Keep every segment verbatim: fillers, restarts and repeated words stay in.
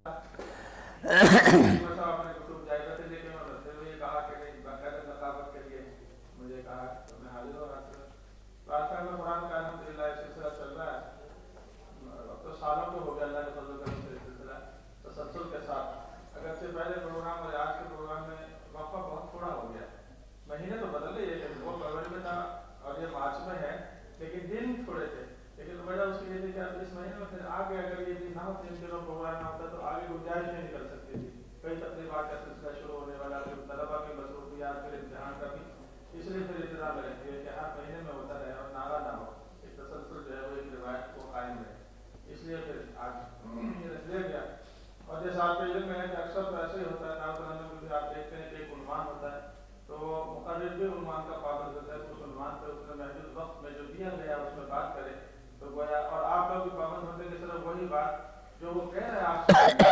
अपने कुतुब जायजा से लेके मैं बसते हुए कहा कि बगैर नकाबत के लिए मुझे कहा तो मैं हाजिर हो रहा था। तो आज का कुरान का अल्हम्दुलिल्लाह सिलसिला चल रहा है, अब तो सालों को हो गया अल्लाह के फजल का सिलसिला तसलसल के साथ। अगरचे पहले प्रोग्राम और आज के प्रोग्राम में वक्फा बहुत थोड़ा हो गया, महीने तो बदल गए, वो फरवरी में था और ये मार्च में है, लेकिन दिन थोड़े थे। लेकिन वजह उसकी ये थी कि अब इस महीने में फिर आगे अगर ये दिन ना होते, इन दिनों प्रोग्राम ना होता तो आगे गुंजाइश नहीं निकल सकती थी। कई तकरीबात का सिलसिला शुरू होने वाला, फिर तलबा की मसरूफियात, फिर इम्तिहान का भी, इसलिए फिर इंतजाम रहती है कि हर महीने में होता रहे और नारा ना हो, एक तसलसल जो है वो एक रिवायत को कायम रहे, इसलिए फिर आज ये रख लिया गया। और जैसे आपके इल्म में है कि अक्सर तो ऐसे ही होता है, दारुल में भी आप देखते हैं कि एक उन्वान होता है तो मुक़र्रिर भी उन्वान का पाबंद होता है, उस उन्वान पर उसने महदूद वक्त में जो दिया गया उसमें बात करे तो गोया, और आप लोग भी पाबंद होते हैं कि सिर्फ वही बात जो वो कह रहे हैं आपसे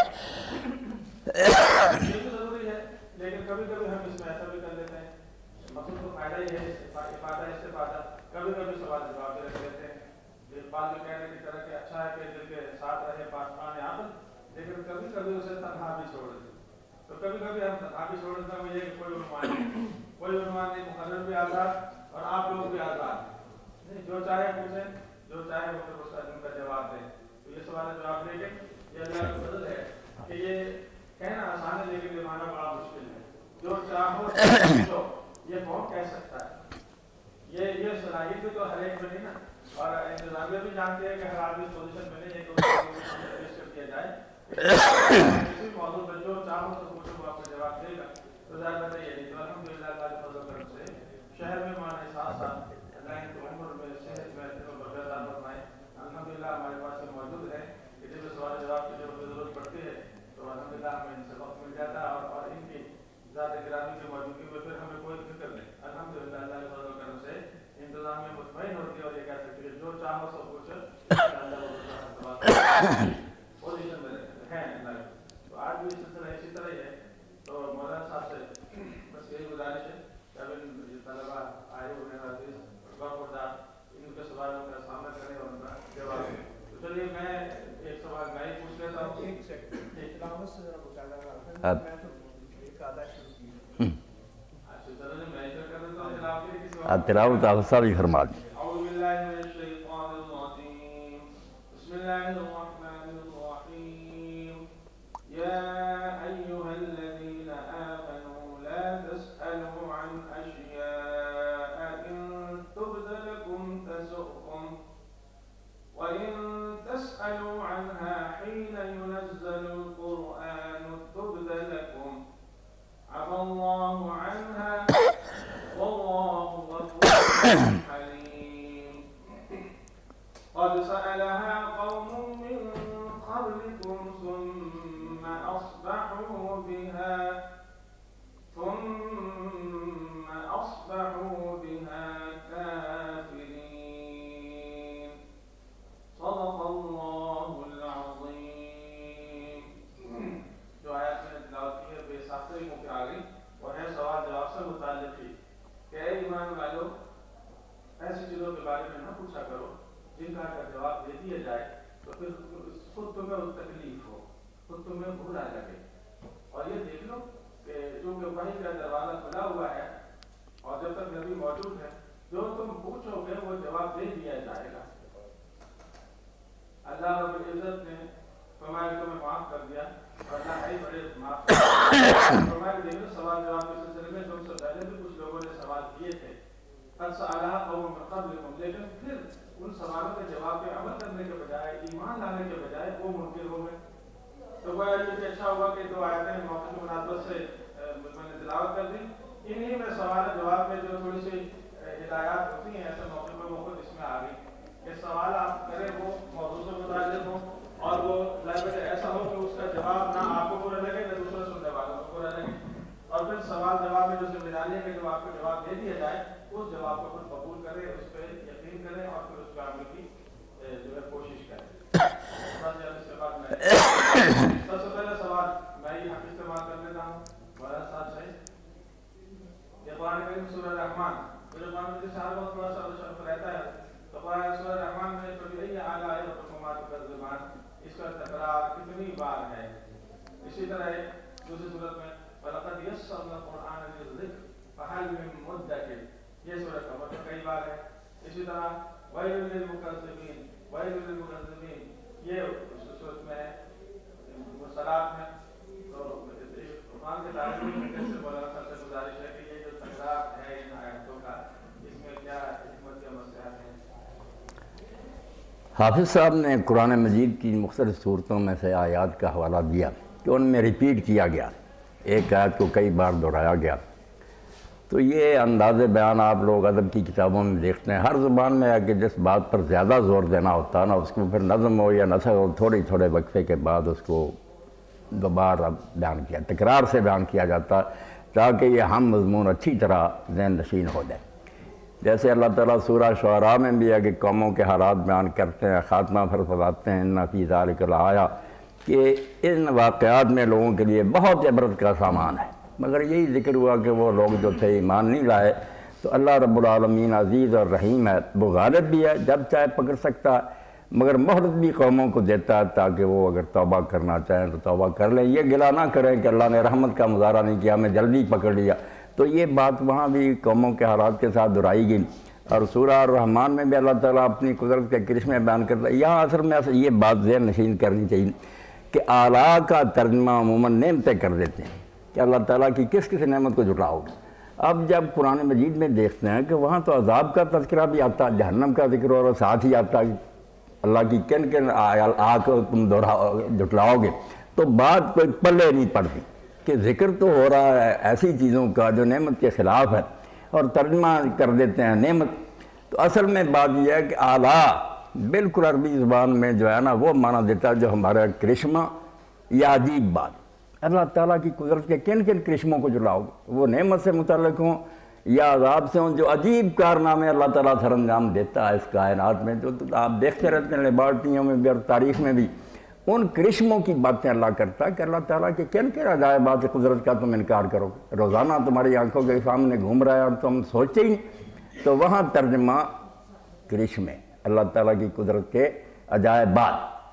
ये भी जरूरी है। लेकिन कभी कभी हम इसमें ऐसा भी कर लेते हैं, मकसद तो फायदा ही है, इफादा इस्तेफादा, कभी कभी सवाल जवाब भी रख लेते हैं। बात जो कहने की तरह कि अच्छा है कि दिल के साथ रहे पासमान यहाँ पर, लेकिन कभी कभी उसे तन्हा भी छोड़ देते। तो कभी कभी हम तन्हा भी छोड़ देते हैं, ये कोई उन्वान नहीं, कोई उन्वान नहीं, मुक़र्रिर भी आज़ाद और आप लोग भी आज़ाद, नहीं जो चाहे पूछें, जो चाहे वो फिर उसका उनका जवाब दें। तो ये सवाल जवाब देंगे, ये अल्लाह का फज़ल है कि ये कहना आसान है लेकिन निभाना बड़ा मुश्किल है। जो चाहो तो ये कौन कह सकता है, ये ये सलाहियत तो हर एक में नहीं ना, और इंतजामिया भी जानते हैं कि हर आदमी इस पोजीशन में नहीं है कि उसको किया जाए। किसी मौजूद में जो चाहो तो पूछो वो आपको जवाब देगा। तो ज़्यादा ये नहीं, तो अल्हम्दुलिल्लाह अल्लाह के फज़ल करम से शहर में माने साथ साथ अल्लाह की उम्र में सेहत में बरकरार फरमाए। अल्हम्दुलिल्लाह हमारे पास ये मौजूद है कि जब सवाल जवाब की जब जरूरत पड़ती है तो अल्हम्दुलिल्लाह हमें इनसे वक्त मिल जाता है, और, और इनकी ज़ात गिरामी की मौजूदगी में फिर हमें कोई फिक्र नहीं। अल्हम्दुलिल्लाह अल्लाह के फज़ल करम से इंतज़ाम में मुतमईन होती है और ये कह सकती है जो चाहो सब कुछ पोजीशन में है। तो आज भी सिलसिला इसी तरह ही है। तो मौलाना साहब से बस यही गुजारिश है कि अब इन तलबा आए हुए हैं वक़्तदार इनके सवालों का सामना करें और उनका जवाब दें। तो चलिए मैं एक सवाल मैं ही पूछ लेता हूँ। एक सेकंड तिलावत अफसा भी फरमा दी। इसका तकरार कितनी बार है اسی طرح دوسری صورت میں وَلَقَدْ يَسَّرْنَا الْقُرْآنَ لِلذِّكْرِ فَهَلْ مِن مُدَّكِرٍ، یہ صورت کا مطلب کئی بار ہے. اسی طرح وَيْلٌ لِلْمُكَذِّبِينَ وَيْلٌ لِلْمُكَذِّبِينَ یہ صورت میں مرسلات میں. تو قرآن کے تعلق میں کیسے مولانا صاحب سے گزارش ہے کہ یہ جو تکرار ہے ان آیتوں کا، اس میں کیا حکمت کے مسائل ہیں؟ حافظ صاحب نے قرآن مجید کی مختلف صورتوں میں سے آیات کا حوالہ دیا کہ ان میں ریپیٹ کیا گیا، ایک آیت کو کئی بار دہرایا گیا. تو یہ انداز بیان آپ لوگ ادب کی کتابوں میں دیکھتے ہیں، ہر زبان میں ہے کہ جس بات پر زیادہ زور دینا ہوتا ہے نا، اس کو پھر نظم ہو یا نثر ہو، تھوڑے تھوڑے وقفے کے بعد اس کو دوبارہ بیان کیا، تکرار سے بیان کیا جاتا تاکہ یہ ہم مضمون اچھی طرح ذہن نشین ہو جائے. جیسے اللہ تعالیٰ سورہ شعراء میں بھی ہے کہ قوموں کے حالات بیان کرتے ہیں، خاتمہ فرماتے ہیں اِنَّ فِي ذَلِكَ لَآیَةً، کہ ان واقعات میں لوگوں کے لیے بہت عبرت کا سامان ہے. مگر یہی ذکر ہوا کہ وہ لوگ جو تھے ایمان نہیں لائے. تو اللہ رب العالمین عزیز اور رحیم ہے، وہ غالب بھی ہے، جب چاہے پکڑ سکتا ہے، مگر مہلت بھی قوموں کو دیتا ہے تاکہ وہ اگر توبہ کرنا چاہیں تو توبہ کر لیں. یہ گلہ نہ کریں کہ اللہ نے رحمت کا مظاہرہ نہیں کیا، ہمیں جلدی پکڑ لیا. تو یہ بات وہاں بھی قوموں کے حالات کے ساتھ دہرائی گئی. اور سورہ الرحمن میں بھی اللہ تعالیٰ اپنی قدرت کے کرشمے بیان کرتا ہے. یہاں اصل میں یہ بات ذہن نشین کرنی چاہیے کہ اعلیٰ کا ترجمہ عموماً نعمتیں کر دیتے ہیں کہ اللہ تعالیٰ کی کس کس نعمت کو جھٹلاؤ گے. اب جب قرآن مجید میں دیکھتے ہیں کہ وہاں تو عذاب کا تذکرہ بھی آتا، جہنم کا ذکر اور ساتھ ہی آتا کہ اللہ کی کن کن آ کو تم دہراؤ جھٹلاؤ گے، تو بات کوئی پلے نہیں پڑتی کہ ذکر تو ہو رہا ہے ایسی چیزوں کا جو نعمت کے خلاف ہے اور ترجمہ کر دیتے ہیں نعمت. تو اصل میں بات یہ ہے کہ اعلیٰ بالکل عربی زبان میں جو ہے نا وہ معنی دیتا ہے جو ہمارا کرشمہ یا عجیب بات. اللہ تعالیٰ کی قدرت کے کن کن کرشموں کو جلاؤ گے، وہ نعمت سے متعلق ہوں یا عذاب سے ہوں، جو عجیب کارنامے اللہ تعالیٰ سر انجام دیتا ہے اس کائنات میں. جو آپ دیکھتے رہتے ہیں لیبارٹریوں میں بھی اور تاریخ میں بھی ان کرشموں کی باتیں اللہ کرتا ہے کہ اللہ تعالیٰ کے کن کن عجائبات قدرت کا تم انکار کرو گے. روزانہ تمہاری آنکھوں کے سامنے گھوم رہا ہے اور تم سوچتے ہی نہیں. تو وہاں ترجمہ کرشمے اللہ تعالیٰ کی قدرت کے عجائبات.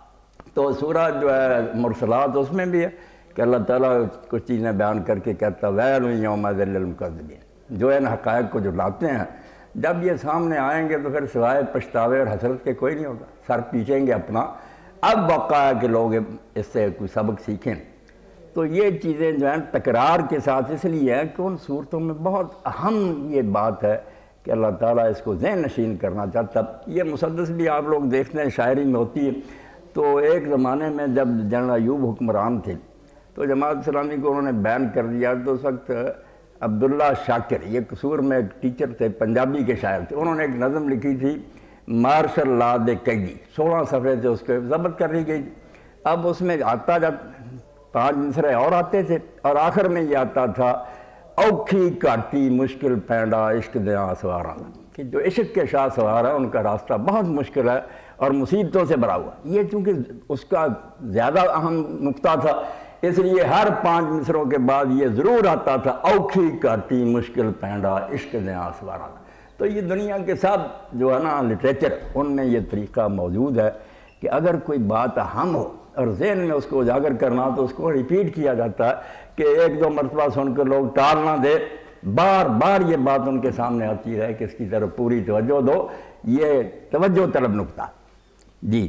تو سورہ جو ہے مرسلات اس میں بھی ہے کہ اللہ تعالیٰ کچھ چیزیں بیان کر کے کہتا ویل یومئذ للمکذبین، جو ان حقائق کو جھٹلاتے ہیں جب یہ سامنے آئیں گے تو پھر سوائے پچھتاوے اور حسرت کے کوئی نہیں ہوگا، سر پیچیں گے اپنا. اب وقع ہے کہ لوگ اس سے کوئی سبق سیکھیں. تو یہ چیزیں جو ہیں تکرار کے ساتھ اس لیے ہے کہ ان صورتوں میں بہت اہم یہ بات ہے کہ اللہ تعالیٰ اس کو ذہن نشین کرنا چاہتا. یہ مسدس بھی آپ لوگ دیکھتے ہیں شاعری میں ہوتی ہے. تو ایک زمانے میں جب جنرل ایوب حکمران تھے تو جماعت اسلامی کو انہوں نے بین کر دیا. تو اس وقت عبداللہ شاکر یہ قصور میں ایک ٹیچر تھے، پنجابی کے شاعر تھے، انہوں نے ایک نظم لکھی تھی مارشل لا دے قیدی، سولہ صفحے سے اس کو ضبط کر لی گئی. اب اس میں آتا جب پانچ مصرے اور آتے تھے اور آخر میں یہ آتا تھا اوکھی کاٹی مشکل پینڈا عشق دیاں سوارا، کہ جو عشق کے شاہ سوار ہے ان کا راستہ بہت مشکل ہے اور مصیبتوں سے بھرا ہوا. یہ چونکہ اس کا زیادہ اہم نقطہ تھا اس لیے ہر پانچ مصروں کے بعد یہ ضرور آتا تھا اوکھی کاٹی مشکل پینڈا عشق دیاں سوارا. تو یہ دنیا کے ساتھ جو ہے نا لٹریچر ان میں یہ طریقہ موجود ہے کہ اگر کوئی بات اہم ہو اور ذہن میں اس کو اجاگر کرنا تو اس کو ریپیٹ کیا جاتا ہے کہ ایک دو مرتبہ سن کر لوگ ٹال نہ دے، بار بار یہ بات ان کے سامنے آتی رہے کہ اس کی طرف پوری توجہ دو. یہ توجہ طلب نقطہ. جی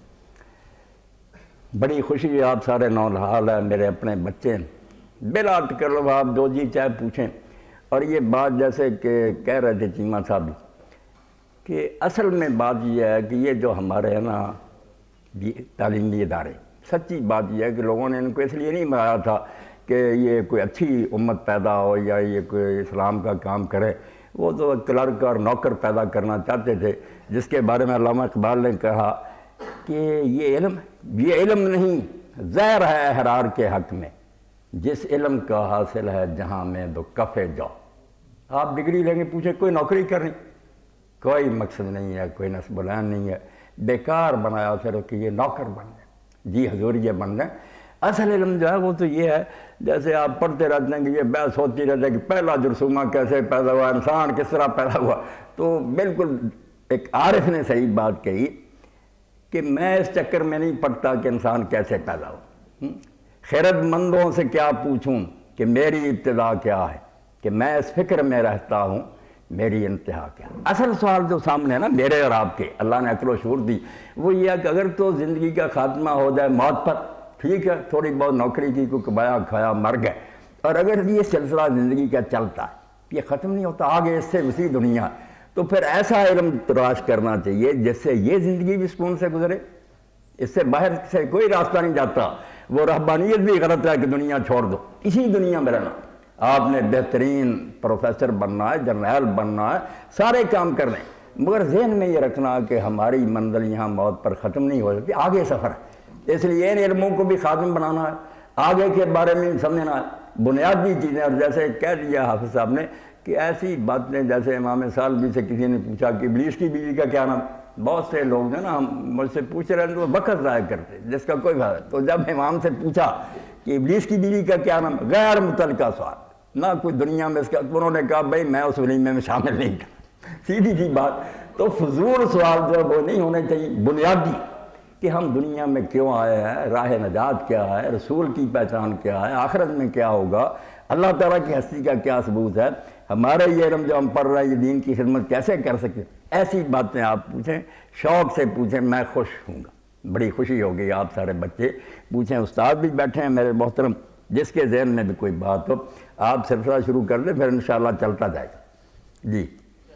بڑی خوشی ہے آپ سارے نوحال ہیں، میرے اپنے بچے بلا تکلف آپ جو جی چاہے پوچھیں. اور یہ بات جیسے کہ کہہ رہے تھے چیمہ صاحب کہ اصل میں بات یہ ہے کہ یہ جو ہمارے ہیں نا تعلیمی ادارے، سچی بات یہ ہے کہ لوگوں نے ان کو اس لیے نہیں بنایا تھا کہ یہ کوئی اچھی امت پیدا ہو یا یہ کوئی اسلام کا کام کرے. وہ تو کلرک اور نوکر پیدا کرنا چاہتے تھے، جس کے بارے میں علامہ اقبال نے کہا کہ یہ علم یہ علم نہیں زہر ہے احرار کے حق میں، جس علم کا حاصل ہے جہاں میں دو کفے جاؤ. آپ ڈگری لیں گے پوچھیں کوئی نوکری کرنی، کوئی مقصد نہیں ہے، کوئی نصب العین نہیں ہے، بیکار بنایا پھر کہ یہ نوکر بن جائیں. جی حضور یہ بن جائیں. اصل علم جو ہے وہ تو یہ ہے جیسے آپ پڑھتے رہتے ہیں کہ یہ بحث ہوتی رہتی ہے کہ پہلا جرثومہ کیسے پیدا ہوا، انسان کس طرح پیدا ہوا. تو بالکل ایک عارف نے صحیح بات کہی کہ میں اس چکر میں نہیں پڑھتا کہ انسان کیسے پیدا ہو. خیرت مندوں سے کیا پوچھوں کہ میری ابتدا کیا ہے، کہ میں اس فکر میں رہتا ہوں میری انتہا کیا۔ اصل سوال جو سامنے ہے نا میرے اور آپ کے، اللہ نے عقل و شعور دی، وہ یہ ہے کہ اگر تو زندگی کا خاتمہ ہو جائے موت پر، ٹھیک ہے، تھوڑی بہت نوکری کی، کوئی کمایا کھایا مر گئے، اور اگر یہ سلسلہ زندگی کا چلتا ہے، یہ ختم نہیں ہوتا، آگے اس سے اسی دنیا، تو پھر ایسا علم تلاش کرنا چاہیے جس سے یہ زندگی بھی سکون سے گزرے، اس سے باہر سے کوئی راستہ نہیں جاتا۔ وہ رہبانیت بھی غلط ہے کہ دنیا چھوڑ دو، اسی دنیا میں رہنا، آپ نے بہترین پروفیسر بننا ہے، جرنیل بننا ہے، سارے کام کرنے، مگر ذہن میں یہ رکھنا کہ ہماری منزل یہاں موت پر ختم نہیں ہو سکتی، آگے سفر ہے، اس لیے ان علموں کو بھی خاتم بنانا ہے، آگے کے بارے میں سمجھنا ہے، بنیادی چیزیں۔ اور جیسے کہہ دیا حافظ صاحب نے کہ ایسی باتیں، جیسے امام صالح سے کسی نے پوچھا کہ ابلیس کی بیوی کا کیا نام، بہت سے لوگ ہیں نا ہم مجھ سے پوچھ رہے ہیں تو وقت ضائع کرتے جس کا کوئی فائدہ، تو جب امام سے پوچھا کہ ابلیس کی بیوی کا کیا نام، غیر متعلقہ سوال، نہ کوئی دنیا میں اس کا، انہوں نے کہا بھائی میں اس ولیمے میں شامل نہیں تھا، سیدھی سی بات۔ تو فضول سوال جو وہ نہیں ہونے چاہیے، بنیادی کہ ہم دنیا میں کیوں آئے ہیں، راہ نجات کیا ہے، رسول کی پہچان کیا ہے، آخرت میں کیا ہوگا، اللہ تعالیٰ کی ہستی کا کیا ثبوت ہے، ہمارے یہ علم جو ہم پڑھ رہے ہیں یہ دین کی خدمت کیسے کر سکتے ہیں، ایسی باتیں آپ پوچھیں، شوق سے پوچھیں، میں خوش ہوں گا، بڑی خوشی ہوگی۔ آپ سارے بچے پوچھیں، استاد بھی بیٹھے ہیں میرے محترم، جس کے ذہن میں بھی کوئی بات ہو آپ سلسلہ شروع کر دیں، پھر انشاءاللہ چلتا جائے گا۔ جی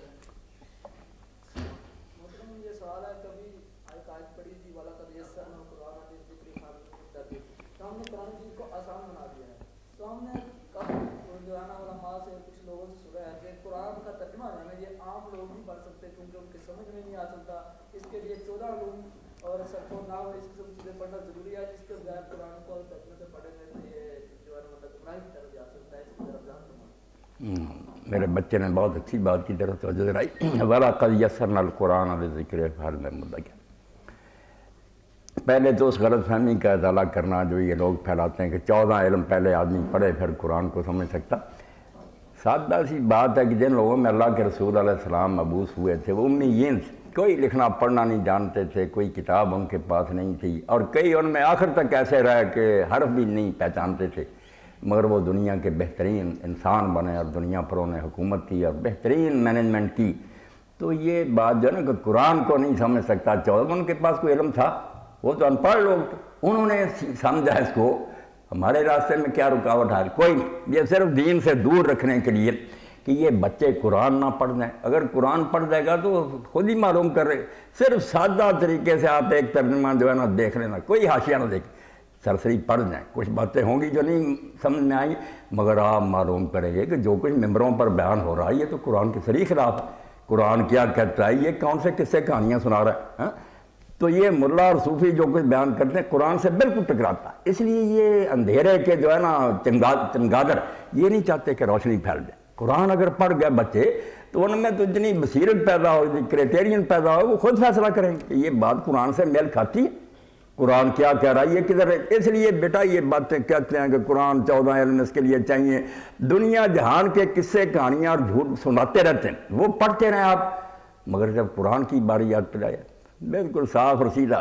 میرے بچے نے بہت اچھی بات کی طرف توجہ دلائی، وَلَقَدْ يَسَّرْنَا الْقُرْآنَ لِلذِّكْرِ فَهَلْ مِن مُدَّكِرٍ۔ پہلے تو اس غلط فہمی کا ازالہ کرنا جو یہ لوگ پھیلاتے ہیں کہ چودہ علم پہلے آدمی پڑھے پھر قرآن کو سمجھ سکتا، سادہ سی بات ہے کہ جن لوگوں میں اللہ کے رسول علیہ السلام مبعوث ہوئے تھے وہ امیین تھے، کوئی لکھنا پڑھنا نہیں جانتے تھے، کوئی کتاب ان کے پاس نہیں تھی، اور کئی ان میں آخر تک ایسے رہے کہ حرف بھی نہیں پہچانتے تھے، مگر وہ دنیا کے بہترین انسان بنے اور دنیا پر انہیں حکومت کی اور بہترین مینجمنٹ کی۔ تو یہ بات جو ہے نا کہ قرآن کو نہیں سمجھ سکتا چودہ، ان کے پاس کوئی علم تھا، وہ تو ان پڑھ لوگ تھے، انہوں نے سمجھا اس کو، ہمارے راستے میں کیا رکاوٹ آ رہی، کوئی نہیں، یہ صرف دین سے دور رکھنے کے لیے کہ یہ بچے قرآن نہ پڑھ دیں، اگر قرآن پڑھ جائے گا تو خود ہی معلوم کر رہے، صرف سادہ طریقے سے آپ ایک ترجمہ جو ہے نا دیکھ لینا، کوئی حاشیہ نہ دیکھیں، سرسری پڑھ جائیں، کچھ باتیں ہوں گی جو نہیں سمجھ میں آئیں، مگر آپ معلوم کریں گے کہ جو کچھ ممبروں پر بیان ہو رہا ہے یہ تو قرآن کے صریح خلاف ہے، قرآن کیا کہتا ہے، یہ کون سے قصے کہانیاں سنا رہا ہے، تو یہ ملا اور صوفی جو کچھ بیان کرتے ہیں قرآن سے بالکل ٹکراتا ہے، اس لیے یہ اندھیرے کے جو ہے نا چمگادر یہ نہیں چاہتے کہ روشنی پھیل جائے۔ قرآن اگر پڑھ گئے بچے تو ان میں تو اتنی بصیرت پیدا ہو، کرائٹیرین پیدا ہو، وہ خود فیصلہ کریں گے کہ یہ بات قرآن سے میل کھاتی ہے، قرآن کیا کہہ رہا ہے، یہ کدھر ہے۔ اس لیے بیٹا یہ باتیں کہتے ہیں کہ قرآن چودہ علم اس کے لیے چاہیے، دنیا جہان کے قصے کہانیاں اور جھوٹ سناتے رہتے ہیں، وہ پڑھتے رہیں آپ، مگر جب قرآن کی باری یاد پہ جائے بالکل صاف اور سیدھا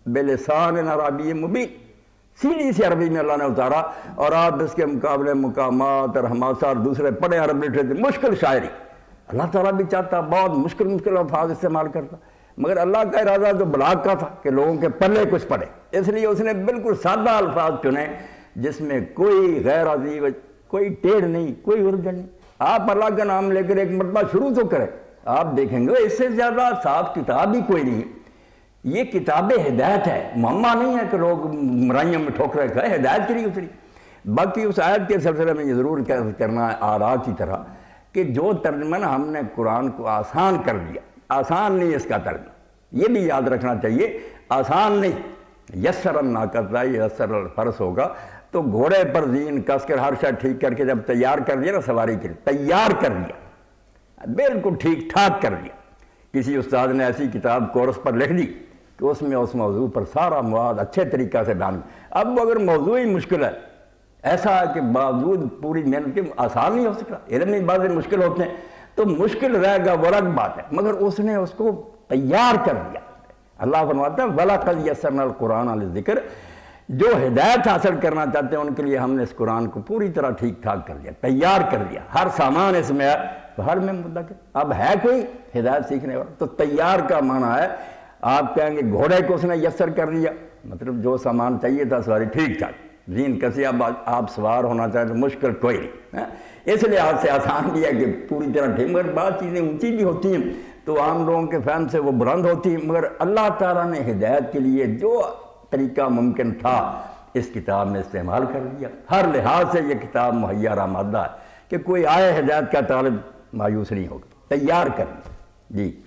بلسان عربی مبین، سیدھی سی عربی میں اللہ نے اتارا، اور آپ اس کے مقابلے مقامات اور حماسہ اور دوسرے پڑھے عرب لٹریچر، مشکل شاعری، اللہ تعالیٰ بھی چاہتا بہت مشکل مشکل الفاظ استعمال کرتا، مگر اللہ کا ارادہ تو بلاغ کا تھا کہ لوگوں کے پلے کچھ پڑھے، اس لیے اس نے بالکل سادہ الفاظ چنے جس میں کوئی غیر عظیم، کوئی ٹیڑھ نہیں، کوئی اردن نہیں۔ آپ اللہ کا نام لے کر ایک مرتبہ شروع تو کریں، آپ دیکھیں گے اس سے زیادہ صاف کتاب ہی کوئی نہیں ہے۔ یہ کتاب ہدایت ہے، معمہ نہیں ہے کہ لوگ مرائیوں میں ٹھوکرے کھائے، ہدایت کے لیے اتری۔ باقی اس آیت کے سلسلے میں یہ ضرور کرنا ہے آراء کی طرح کہ جو ترجمہ ہم نے قرآن کو آسان کر دیا، آسان نہیں اس کا ترجمہ، یہ بھی یاد رکھنا چاہیے، آسان نہیں، یسر الناقۃ یسر الفرس ہوگا، تو گھوڑے پر زین کس کر ہر شے ٹھیک کر کے جب تیار کر دیا نا سواری کے لیے، تیار کر دیا، بالکل ٹھیک ٹھاک کر دیا۔ کسی استاد نے ایسی کتاب کورس پر لکھ دی کہ اس میں اس موضوع پر سارا مواد اچھے طریقہ سے بیان، اب وہ اگر موضوع ہی مشکل ہے، ایسا ہے کہ باوجود پوری محنت کے آسان نہیں ہو سکتا، علمی باتیں مشکل ہوتے ہیں تو مشکل رہے گا وہ الگ بات ہے، مگر اس نے اس کو تیار کر دیا۔ اللہ فرماتا ہے وَلَقَدْ يَسَّرْنَا الْقُرْآنَ لِلذِّكْرِ، جو ہدایت حاصل کرنا چاہتے ہیں ان کے لیے ہم نے اس قرآن کو پوری طرح ٹھیک ٹھاک کر دیا، تیار کر دیا، ہر سامان اس میں ہے، تو ہر میں مدعا کہ اب ہے کوئی ہدایت سیکھنے والا، تو تیار کا معنی ہے آپ کہیں گے گھوڑے کو اس نے یسر کر دیا، مطلب جو سامان چاہیے تھا سواری ٹھیک ٹھاک، زین کسی اب آپ سوار ہونا چاہیں تو مشکل کوئی نہیں، اس لحاظ سے آسان بھی ہے کہ پوری طرح ٹھیک، مگر بعض چیزیں اونچی بھی ہوتی ہیں تو عام لوگوں کے فہم سے وہ بلند ہوتی ہیں، مگر اللہ تعالیٰ نے ہدایت کے لیے جو طریقہ ممکن تھا اس کتاب میں استعمال کر دیا، ہر لحاظ سے یہ کتاب مہیا رامادہ ہے کہ کوئی آئے ہدایت کا طالب مایوس نہیں ہوگا، تیار کر دیا۔ جی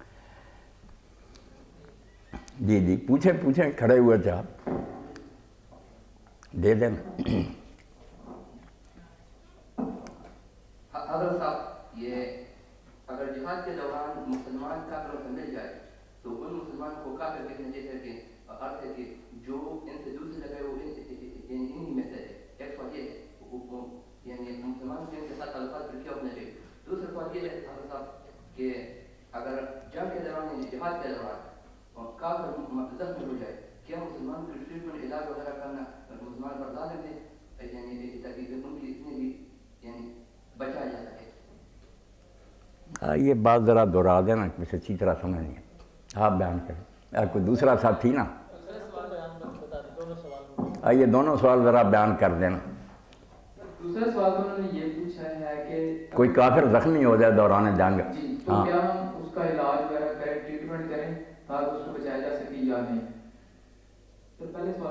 جی جی پوچھیں پوچھیں، کھڑے ہوئے تھے آپ، دے دیں۔ حضرت صاحب، یہ اگر جہاد کے دوران مسلمان کافروں سے مل جائے تو ان مسلمانوں کو کافر کہنا چاہیے کہ ارتھ ہے کہ جو ان سے دوسری لگے وہ انہی میں سے ایک سوال یہ ہے یعنی مسلمان کے ان کے ساتھ تعلقات پھر کیا ہونا چاہیے۔ دوسرا سوال یہ ہے حضرت صاحب کہ اگر جنگ کے دوران جہاد کے دوران کافر زخمی ہو جائے کیا مسلمان کو ٹریٹمنٹ علاج وغیرہ کرنا مسلمان پر لازم ہے یعنی تاکہ ان کی اتنی بھی یعنی بچا جا سکے؟ یہ بات ذرا دہرا دینا، کچھ اچھی طرح سمجھ نہیں ہے، آپ بیان کریں، کوئی دوسرا ساتھی نا، یہ دونوں سوال ذرا بیان کر دینا۔ دوسرا سوال انہوں نے یہ پوچھا ہے کہ کوئی کافر زخمی ہو جائے دوران جنگ، جی تو کیا ہم اس کا علاج وغیرہ کریں، ٹریٹمنٹ کریں تاکہ اس کو بچایا جا سکے یا نہیں؟ تو پہلے سوال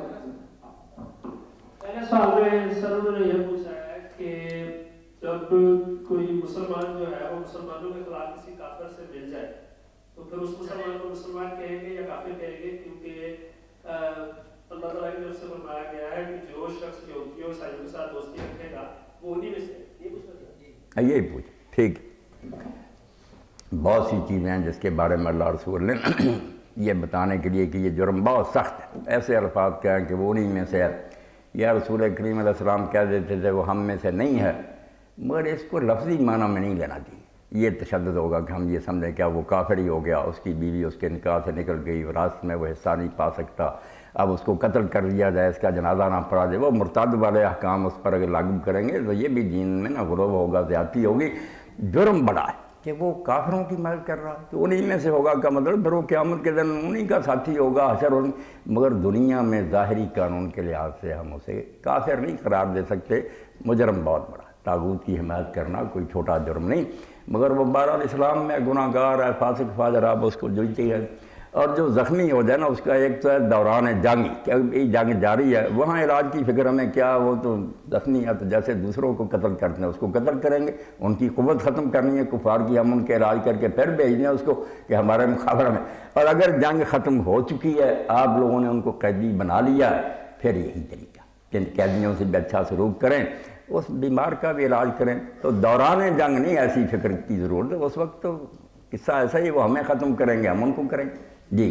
پہلے سوال میں سر انہوں نے یہ پوچھا ہے کہ جب کوئی مسلمان جو ہے وہ مسلمانوں کے خلاف کسی کافر سے مل جائے تو پھر اس مسلمان کو مسلمان کہیں گے یا کافر کہیں گے، کیونکہ اللہ تعالیٰ کی طرف سے فرمایا گیا ہے کہ جو شخص یہودیوں اور عیسائیوں کے ساتھ دوستی رکھے گا وہ انہی میں سے یہ پوچھنا چاہیے۔ یہی پوچھ ٹھیک، بہت سی چیزیں ہیں جس کے بارے میں اللہ رسول نے یہ بتانے کے لیے کہ یہ جرم بہت سخت ہے، ایسے الفاظ کہیں کہ وہ انہی میں سے ہے، یا رسول کریم علیہ السلام کہہ دیتے تھے وہ ہم میں سے نہیں ہے، مگر اس کو لفظی معنی میں نہیں لینا چاہیے، یہ تشدد ہوگا کہ ہم یہ سمجھیں کہ وہ کافر ہی ہو گیا، اس کی بیوی اس کے نکاح سے نکل گئی، وراثت میں وہ حصہ نہیں پا سکتا، اب اس کو قتل کر دیا جائے، اس کا جنازہ نہ پڑھا جائے، وہ مرتد والے احکام اس پر اگر لاگو کریں گے تو یہ بھی دین میں نا غلو ہوگا، زیادتی ہوگی، جرم بڑا ہے کہ وہ کافروں کی مدد کر رہا ہے، تو انہی میں سے ہوگا کا مطلب پھر وہ قیامت کے دن انہی کا ساتھی ہوگا، حشر ہوگا، مگر دنیا میں ظاہری قانون کے لحاظ سے ہم اسے کافر نہیں قرار دے سکتے، مجرم بہت بڑا ہے، طاغوت کی حمایت کرنا کوئی چھوٹا جرم نہیں، مگر وہ بہرحال اسلام میں گناہ گار ہے، فاسق فاجر، آپ اس کو جوتی ہے، اور جو زخمی ہو جائے نا اس کا ایک تو ہے دوران جنگ، کہ یہ جنگ جاری ہے وہاں علاج کی فکر ہمیں کیا، وہ تو زخمی ہے تو جیسے دوسروں کو قتل کرتے ہیں اس کو قتل کریں گے، ان کی قوت ختم کرنی ہے کفار کی، ہم ان کے علاج کر کے پھر بھیج دیں اس کو کہ ہمارے مقابلہ میں، اور اگر جنگ ختم ہو چکی ہے آپ لوگوں نے ان کو قیدی بنا لیا ہے پھر یہی طریقہ کہ قیدیوں سے بھی اچھا سلوک کریں، اس بیمار کا بھی علاج کریں، تو دوران جنگ نہیں ایسی فکر کی ضرورت ہے، اس وقت تو قصہ ایسا ہی وہ ہمیں ختم کریں گے ہم ان کو کریں گے۔ جی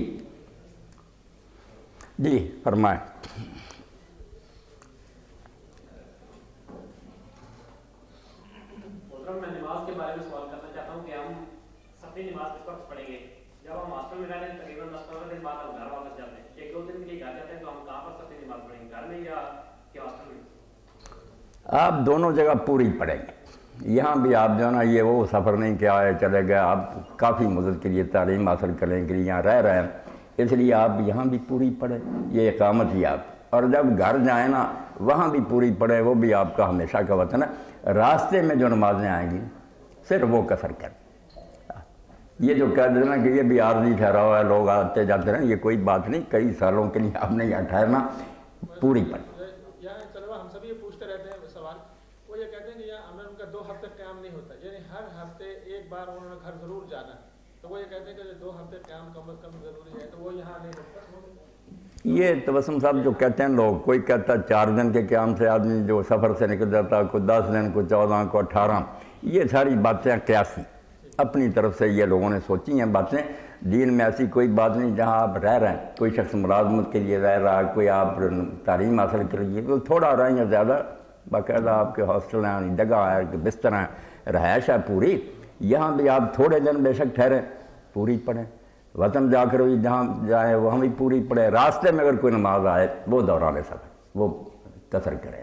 جی فرمائیں۔ محترم میں نماز کے بارے میں سوال کرنا چاہتا ہوں کہ ہم صفی نماز کس وقت پڑھیں گے؟ جب ہم ہاسٹل میں رہتے ہیں تقریباً دس پندرہ دن بعد ہم گھر واپس جاتے ہیں، ایک دو دن کے لیے گھر جاتے ہیں تو ہم کہاں پر صفی نماز پڑھیں گے، گھر میں یا کہ ہاسٹل میں؟ آپ دونوں جگہ پوری پڑھیں گے، یہاں بھی آپ جو ہے نا یہ وہ سفر نہیں کیا ہے چلے گئے، آپ کافی مدت کے لیے تعلیم حاصل کرنے کے لیے یہاں رہ رہے ہیں، اس لیے آپ یہاں بھی پوری پڑھیں، یہ اقامت ہی آپ، اور جب گھر جائیں نا وہاں بھی پوری پڑھیں، وہ بھی آپ کا ہمیشہ کا وطن ہے، راستے میں جو نمازیں آئیں گی صرف وہ قصر کریں، یہ جو کہہ دینا کہ یہ بھی عارضی ٹھہرا ہوا ہے لوگ آتے جاتے رہیں، یہ کوئی بات نہیں، کئی سالوں کے لیے آپ نے یہاں ٹھہرنا، پوری پڑھیں۔ ہم سب یہ پوچھتے رہتے ہیں سوال، وہ یہ کہتے ہیں کہ ہمیں ان کا دو ہفتے قیام نہیں ہوتا، یعنی ہر ہفتے ایک بار انہوں نے گھر ضرور جانا ہے، تو وہ یہ کہتے ہیں کہ دو ہفتے قیام کم از کم ضروری ہے، تو وہ یہاں نہیں ہوتا۔ یہ تبسم صاحب جو کہتے ہیں لوگ، کوئی کہتا ہے چار دن کے قیام سے آدمی جو سفر سے نکل جاتا ہے، کوئی دس دن کو چودہ کو اٹھارہ، یہ ساری باتیں قیاسی اپنی طرف سے یہ لوگوں نے سوچی ہیں باتیں، دین میں ایسی کوئی بات نہیں، جہاں آپ رہ رہے ہیں کوئی شخص ملازمت کے لیے رہ رہا ہے، کوئی آپ تعلیم حاصل کے لیے تو تھوڑا رہیں یا زیادہ، باقاعدہ آپ کے ہاسٹل ہیں، جگہ ہے، بستر ہیں، رہائش ہے پوری، یہاں بھی آپ تھوڑے دن بے شک ٹھہریں، پوری پڑھیں، وطن جا کر بھی جہاں جائیں وہاں بھی پوری پڑھے، راستے میں اگر کوئی نماز آئے وہ دوران سفر وہ قصر کرے۔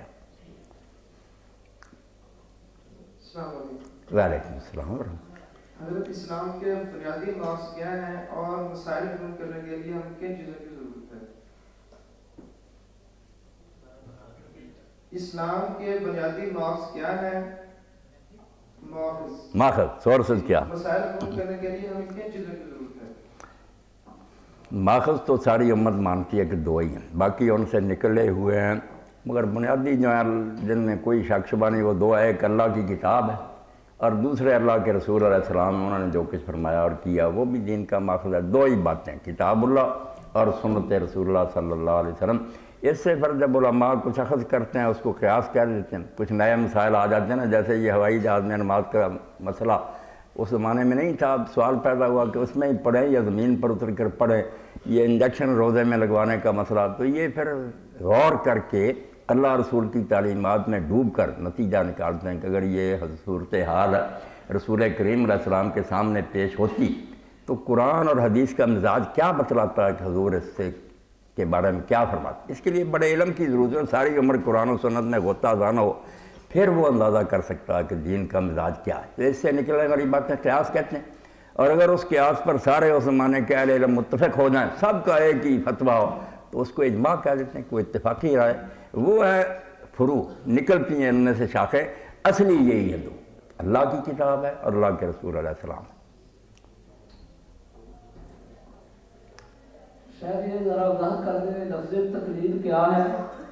السلام علیکم۔ وعلیکم السلام ورحمۃ اللہ۔ حضرت اسلام کے بنیادی مارکس کیا ہیں اور مسائل حل کرنے کے لیے ہم کن چیزوں کی ضرورت ہے؟ اسلام کے بنیادی مارکس کیا ہیں؟ ماخذ ماخذ سورسز کیا؟ مسائل حل کرنے کے لیے ہمیں کن چیزوں کی ضرورت ہے؟ ماخذ تو ساری امت مانتی ہے کہ دو ہی ہیں، باقی ان سے نکلے ہوئے ہیں، مگر بنیادی جو ہے جن میں کوئی شک شبہ نہیں وہ دو ہے، ایک اللہ کی کتاب ہے اور دوسرے اللہ کے رسول علیہ السلام انہوں نے جو کچھ فرمایا اور کیا وہ بھی دین کا ماخذ ہے۔ دو ہی باتیں، کتاب اللہ اور سنت رسول اللہ صلی اللہ علیہ وسلم۔ اس سے پھر جب علماء کچھ اخذ کرتے ہیں اس کو قیاس کر دیتے ہیں، کچھ نئے مسائل آ جاتے ہیں نا، جیسے یہ ہوائی جہاز میں نماز کا مسئلہ اس زمانے میں نہیں تھا، سوال پیدا ہوا کہ اس میں ہی پڑھیں یا زمین پر اتر کر پڑھیں، یہ انجیکشن روزے میں لگوانے کا مسئلہ، تو یہ پھر غور کر کے اللہ رسول کی تعلیمات میں ڈوب کر نتیجہ نکالتے ہیں کہ اگر یہ صورتحال رسول کریم علیہ السلام کے سامنے پیش ہوتی تو قرآن اور حدیث کا مزاج کیا بتلاتا ہے کہ حضور اس سے کے بارے میں کیا فرماتے۔ اس کے لیے بڑے علم کی ضرورت ہے، ساری عمر قرآن و سنت میں غوطہ زانہ ہو، پھر وہ اندازہ کر سکتا ہے کہ دین کا مزاج کیا ہے۔ تو اس سے نکلنے والی باتیں قیاس کہتے ہیں، اور اگر اس قیاس پر سارے اس زمانے کے اہل علم متفق ہو جائیں، سب کا ایک ہی فتویٰ ہو، تو اس کو اجماع کہہ دیتے ہیں، کوئی اتفاقی رائے، وہ ہے فروع، نکلتی ہیں ان میں سے شاخیں، اصلی یہی ہے دو، اللہ کی کتاب ہے اور اللہ کے رسول علیہ السلام۔ شاید یہ ذرا وضاحت کر دیں لفظ تقلید کیا ہے؟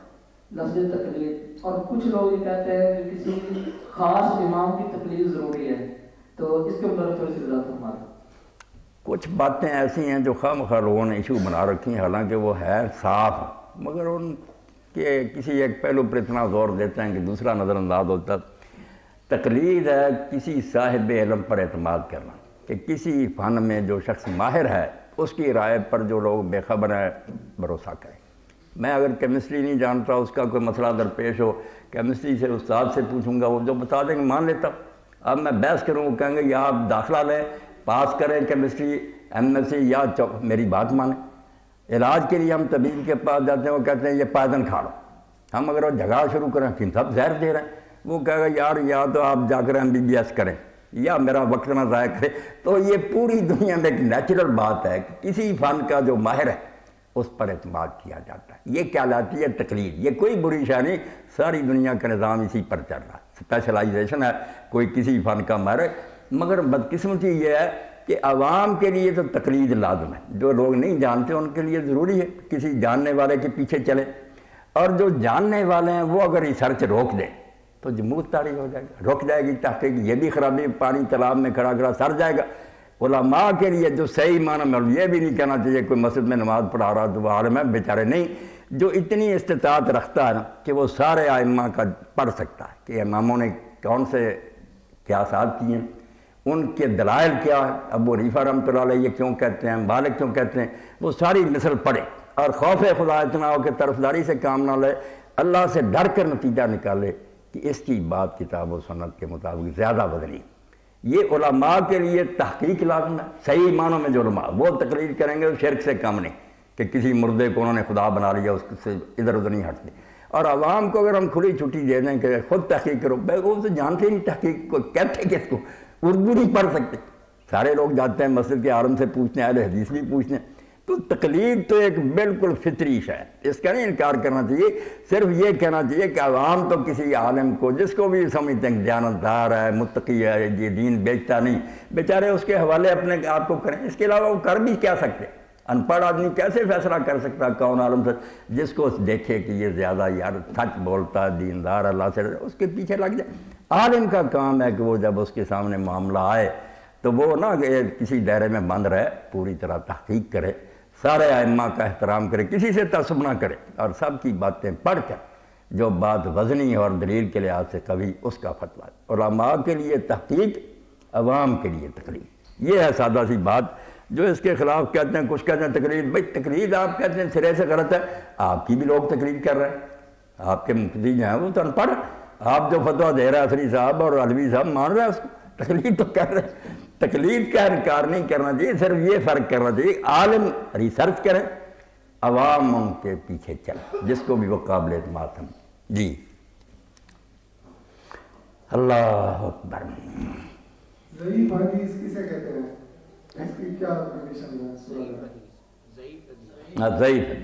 لفظ تقلید، اور کچھ لوگ یہ کہتے ہیں کہ کسی خاص امام کی تقلید ضروری ہے، تو اس کے اوپر تھوڑی سی وضاحت فرما دیں۔ کچھ باتیں ایسی ہیں جو خواہ مخواہ لوگوں نے ایشو بنا رکھی ہیں، حالانکہ وہ ہے صاف، مگر ان کے کسی ایک پہلو پر اتنا زور دیتے ہیں کہ دوسرا نظر انداز ہوتا ہے۔ تقلید ہے کسی صاحب علم پر اعتماد کرنا، کہ کسی فن میں جو شخص ماہر ہے اس کی رائے پر جو لوگ بے خبر ہیں بھروسہ کریں۔ میں اگر کیمسٹری نہیں جانتا، اس کا کوئی مسئلہ درپیش ہو، کیمسٹری سے استاد سے پوچھوں گا، وہ جو بتا دیں گے مان لیتا ہوں۔ اب میں بحث کروں، وہ کہیں گے یا آپ داخلہ لیں، پاس کریں کیمسٹری ایم ایس سی، یا میری بات مانیں۔ علاج کے لیے ہم طبیب کے پاس جاتے ہیں، وہ کہتے ہیں یہ پائدن کھا لو، ہم اگر وہ جھگڑا شروع کریں کہ سب زہر دے رہے ہیں، وہ کہے گا یار یا تو آپ جا کر ایم بی بی ایس کریں یا میرا وقت نہ ضائع کرے۔ تو یہ پوری دنیا میں ایک نیچرل بات ہے کہ کسی فن کا جو ماہر ہے اس پر اعتماد کیا جاتا ہے، یہ کہلاتی ہے تقلید۔ یہ کوئی بری شے نہیں، ساری دنیا کا نظام اسی پر چل رہا ہے، اسپیشلائزیشن ہے، کوئی کسی فن کا ماہر ہے۔ مگر بدقسمتی یہ ہے کہ عوام کے لیے تو تقلید لازم ہے، جو لوگ نہیں جانتے ان کے لیے ضروری ہے کسی جاننے والے کے پیچھے چلیں، اور جو جاننے والے ہیں وہ اگر ریسرچ روک دیں تو جمود طاری ہو جائے گا، رک جائے گی تحقیق، یہ بھی خرابی، پانی تالاب میں کھڑا کھڑا سر جائے گا۔ علماء کے لیے جو صحیح معنی میں، یہ بھی نہیں کہنا چاہیے کوئی مسجد میں نماز پڑھا رہا تو وہ عالم ہے، بیچارے نہیں، جو اتنی استطاعت رکھتا ہے نا کہ وہ سارے ائمہ کا پڑھ سکتا ہے کہ اماموں نے کون سے قیاسات کیے ہیں، ان کے دلائل کیا ہے، ابو حنیفہ رحمۃ اللہ علیہ یہ کیوں کہتے ہیں، مالک کیوں کہتے ہیں، وہ ساری مثل پڑھے اور خوف خدا اتنا ہو کہ طرفداری سے کام نہ لے، اللہ سے ڈر کر نتیجہ نکالے کہ اس کی بات کتاب و سنت کے مطابق زیادہ وزنی۔ یہ علماء کے لیے تحقیق لازم ہے، صحیح معنوں میں جو علماء وہ تقلید کریں گے وہ شرک سے کم نہیں کہ کسی مردے کو انہوں نے خدا بنا لیا، اس سے ادھر ادھر نہیں ہٹتے۔ اور عوام کو اگر ہم کھلی چھٹی دے دیں کہ خود تحقیق کرو، بھائی وہ تو جانتے ہی نہیں تحقیق کو، کہتے کس کو، اردو نہیں پڑھ سکتے، سارے لوگ جاتے ہیں مسجد کے عالم سے پوچھتے ہیں، اہل حدیث بھی پوچھتے ہیں۔ تو تقلید تو ایک بالکل فطری شے ہے، اس کا نہیں انکار کرنا چاہیے، صرف یہ کہنا چاہیے کہ عوام تو کسی عالم کو جس کو بھی سمجھتے ہیں دیانتدار ہے، متقی ہے، یہ دین بیچتا نہیں، بیچارے اس کے حوالے اپنے آپ کو کریں، اس کے علاوہ وہ کر بھی کیا سکتے؟ ان پڑھ آدمی کیسے فیصلہ کر سکتا ہے کون عالم سے؟ جس کو دیکھے کہ یہ زیادہ یار سچ بولتا ہے، دیندار، اللہ سے اس کے پیچھے لگ جائے۔ عالم کا کام ہے کہ وہ جب اس کے سامنے معاملہ آئے تو وہ نہ کسی دائرے میں بند رہے، پوری طرح تحقیق کرے، سارے ائمہ کا احترام کرے، کسی سے تعصب نہ کرے، اور سب کی باتیں پڑھ کر جو بات وزنی اور دلیل کے لحاظ سے کبھی اس کا فتویٰ۔ علماء کے لیے تحقیق، عوام کے لیے تقلید، یہ ہے سادہ سی بات۔ جو اس کے خلاف کہتے ہیں، کچھ کہتے ہیں تقلید، بھائی تقلید آپ کہتے ہیں سرے سے غلط ہے، آپ کی بھی لوگ تقلید کر رہے ہیں، آپ کے مفتی جو ہیں وہ تو ان پڑھ، آپ جو فتویٰ دے رہے ہیں اثری صاحب اور علوی صاحب مان رہے ہیں اس کو، تقلید تو کر رہے ہیں۔ تقلید کا انکار نہیں کرنا چاہیے، صرف یہ فرق کرنا چاہیے عالم ریسرچ کریں، عوام ان کے پیچھے چلیں جس کو بھی وہ قابل اعتماد سمجھیں۔ جی اللہ اکبر۔ ضعیف حدیث کسے کہتے ہیں؟ اس کی کیا کنڈیشن ہے؟ ضعیف حدیث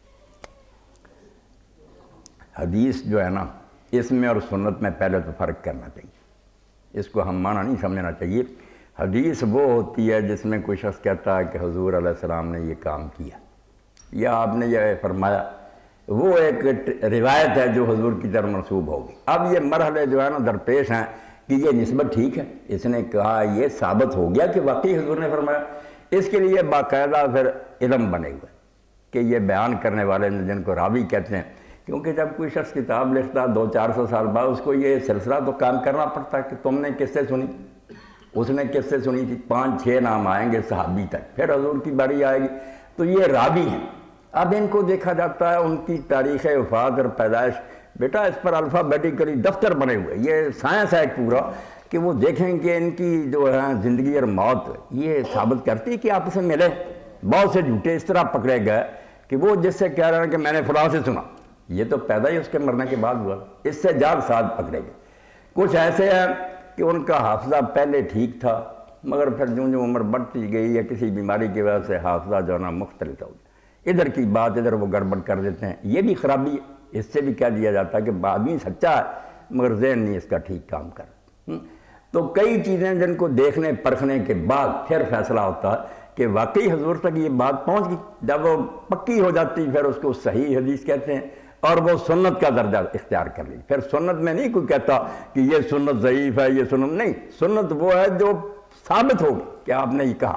حدیث جو ہے نا، اس میں اور سنت میں پہلے تو فرق کرنا چاہیے، اس کو ہم معنی نہیں سمجھنا چاہیے۔ حدیث وہ ہوتی ہے جس میں کوئی شخص کہتا ہے کہ حضور علیہ السلام نے یہ کام کیا یا آپ نے یہ فرمایا، وہ ایک روایت ہے جو حضور کی طرف منسوب ہوگی۔ اب یہ مرحلے جو ہے نا درپیش ہیں کہ یہ نسبت ٹھیک ہے، اس نے کہا یہ ثابت ہو گیا کہ واقعی حضور نے فرمایا، اس کے لیے باقاعدہ پھر علم بنے ہوئے کہ یہ بیان کرنے والے جن کو راوی کہتے ہیں، کیونکہ جب کوئی شخص کتاب لکھتا دو چار سو سال بعد اس کو یہ سلسلہ تو کام کرنا پڑتا ہے کہ تم نے کس سے سنی، اس نے کس سے سنی تھی، پانچ چھ نام آئیں گے صحابی تک، پھر حضور کی باری آئے گی، تو یہ راوی ہیں۔ اب ان کو دیکھا جاتا ہے ان کی تاریخ وفات اور پیدائش، بیٹا اس پر الفابیٹیکلی دفتر بنے ہوئے، یہ سائنس ہے ایک پورا کہ وہ دیکھیں کہ ان کی جو ہے زندگی اور موت یہ ثابت کرتی کہ آپس میں ملے۔ بہت سے جھوٹے اس طرح پکڑے گئے کہ وہ جس سے کہہ رہے ہیں کہ میں نے فلاں سے سنا، یہ تو پیدا ہی اس کے مرنے کے بعد ہوا، اس سے جال ساتھ پکڑے گئے۔ کچھ ایسے ہیں کہ ان کا حافظہ پہلے ٹھیک تھا مگر پھر جو جو عمر بڑھتی گئی یا کسی بیماری کی وجہ سے حافظہ جو ہے نا مختلف ہو گیا، ادھر کی بات ادھر وہ گڑبڑ کر دیتے ہیں، یہ بھی خرابی ہے۔ اس سے بھی کہہ دیا جاتا ہے کہ آدمی سچا ہے مگر ذہن نہیں اس کا ٹھیک کام کر۔ تو کئی چیزیں جن کو دیکھنے پرکھنے کے بعد پھر فیصلہ ہوتا ہے کہ واقعی حضور تک یہ بات پہنچ گئی، جب وہ پکی ہو جاتی پھر اس کو صحیح حدیث کہتے ہیں اور وہ سنت کا درجہ اختیار کر لی۔ پھر سنت میں نہیں کوئی کہتا کہ یہ سنت ضعیف ہے، یہ سنت نہیں، سنت وہ ہے جو ثابت ہوگی کہ آپ نے یہ کہا۔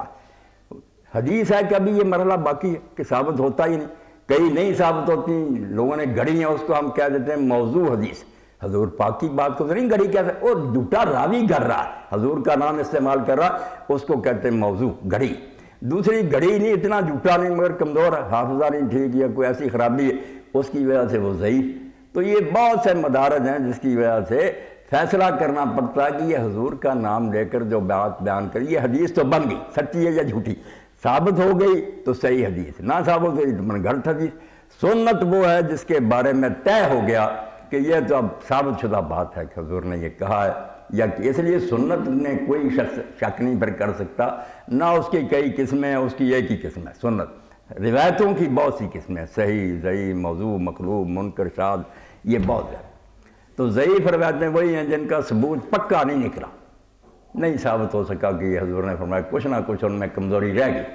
حدیث ہے کہ ابھی یہ مرحلہ باقی ہے کہ ثابت ہوتا ہی نہیں، کئی نہیں ثابت ہوتی، لوگوں نے گھڑی ہیں، اس کو ہم کہہ دیتے ہیں موضوع حدیث۔ حضور پاک کی بات کو تو نہیں گھڑی کہتے، وہ جھوٹا راوی کر رہا ہے، حضور کا نام استعمال کر رہا، اس کو کہتے ہیں موضوع گھڑی۔ دوسری گھڑی نہیں، اتنا جھوٹا نہیں مگر کمزور ہے، حافظہ نہیں ٹھیک یا کوئی ایسی خرابی ہے اس کی وجہ سے وہ ضعیف۔ تو یہ بہت سے مدارج ہیں جس کی وجہ سے فیصلہ کرنا پڑتا ہے کہ یہ حضور کا نام لے کر جو بات بیان کری یہ حدیث تو بن گئی، سچی ہے یا جھوٹی، ثابت ہو گئی تو صحیح حدیث، نہ ثابت ہوئی تو من گھڑت حدیث۔ سنت وہ ہے جس کے بارے میں طے ہو گیا کہ یہ تو اب ثابت شدہ بات ہے کہ حضور نے یہ کہا ہے، یا کہ اس لیے سنت میں کوئی شخص شک نہیں پر کر سکتا، نہ اس کی کئی قسمیں ہیں، اس کی ایک ہی قسم ہے سنت۔ روایتوں کی بہت سی قسمیں، صحیح، ضعیف، موضوع، مقلوب، منکر، شاذ، یہ بہت ہے۔ تو ضعیف روایتیں وہی ہیں جن کا ثبوت پکا نہیں نکلا، نہیں ثابت ہو سکا کہ یہ حضور نے فرمایا، کچھ نہ کچھ ان میں کمزوری رہ گئی۔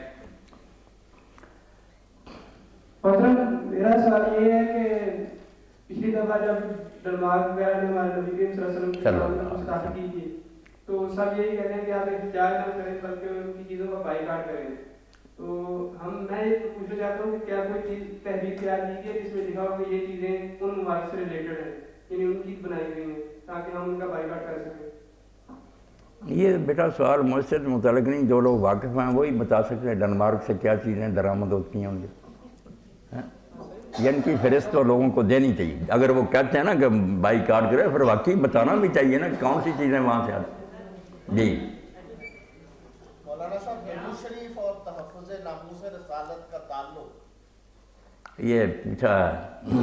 میرا سوال یہ ہے کہ پچھلی دفعہ جب ڈنمارک وغیرہ نے ہمارے نبی کریم صلی اللہ علیہ وسلم کی گستاخی کی تھی تو سب یہی کہتے ہیں کہ آپ احتجاج نہ کریں بلکہ ان کی چیزوں کا بائیکاٹ کریں۔ تو ہم میں یہ پوچھنا چاہتا ہوں کہ کیا کوئی چیز تحریر تیار کی ہے جس میں لکھا ہو کہ یہ چیزیں ان ممالک سے ریلیٹڈ ہیں، یعنی ان کی بنائی گئی ہیں تاکہ ہم ان کا بائیکاٹ کر سکیں؟ یہ بیٹا سوال مجھ سے متعلق نہیں، جو لوگ واقف ہیں وہی بتا سکتے ہیں ڈنمارک سے کیا چیزیں درآمد ہوتی ہیں ان کی، ان کی فہرست تو لوگوں کو دینی چاہیے۔ اگر وہ کہتے ہیں نا کہ بائی کاٹ کرے پھر واقعی بتانا بھی چاہیے نا کون سی چیزیں وہاں سے آتی۔ جی مولانا صاحب، درود شریف اور تحفظ ناموس رسالت کا تعلق یہ پوچھا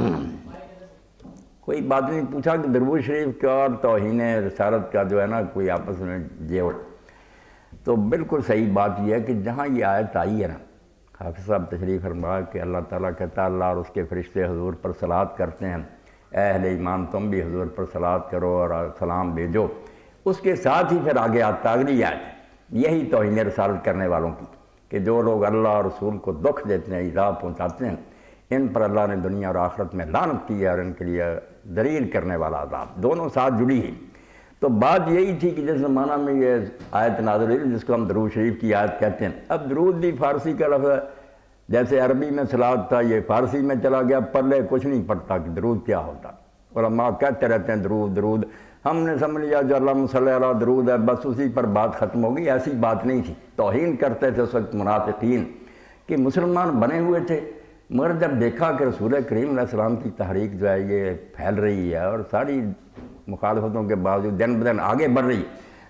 کوئی بات نہیں پوچھا کہ درود شریف کا اور توہین رسالت کا جو ہے نا کوئی آپس میں جیوڑ، تو بالکل صحیح بات یہ ہے کہ جہاں یہ آیت آئی ہے نا، حافظ صاحب تشریف فرمایا کہ اللہ تعالیٰ کہتا ہے اللہ اور اس کے فرشتے حضور پر صلوات کرتے ہیں، اے اہل ایمان تم بھی حضور پر صلوات کرو اور سلام بھیجو۔ اس کے ساتھ ہی پھر آگے آتا اگلی آیت یہی توہین رسالت کرنے والوں کی کہ جو لوگ اللہ اور رسول کو دکھ دیتے ہیں، ایذا پہنچاتے ہیں، ان پر اللہ نے دنیا اور آخرت میں لعنت کی ہے اور ان کے لیے ذلیل کرنے والا عذاب، دونوں ساتھ جڑی ہی۔ تو بات یہی تھی کہ جس زمانہ میں یہ آیت نازل ہوئی جس کو ہم درود شریف کی آیت کہتے ہیں، اب درود بھی فارسی کا لفظ ہے، جیسے عربی میں صلوات تھا یہ فارسی میں چلا گیا، پلے کچھ نہیں پڑتا کہ درود کیا ہوتا، علماء کہتے رہتے ہیں درود درود، ہم نے سمجھ لیا جو اللہم صلی علی درود ہے بس اسی پر بات ختم ہو گئی، ایسی بات نہیں تھی۔ توہین کرتے تھے اس وقت منافقین کہ مسلمان بنے ہوئے تھے، مگر جب دیکھا کہ رسول کریم علیہ السلام کی تحریک جو ہے یہ پھیل رہی ہے اور ساری مخالفتوں کے باوجود دن بدن آگے بڑھ رہی،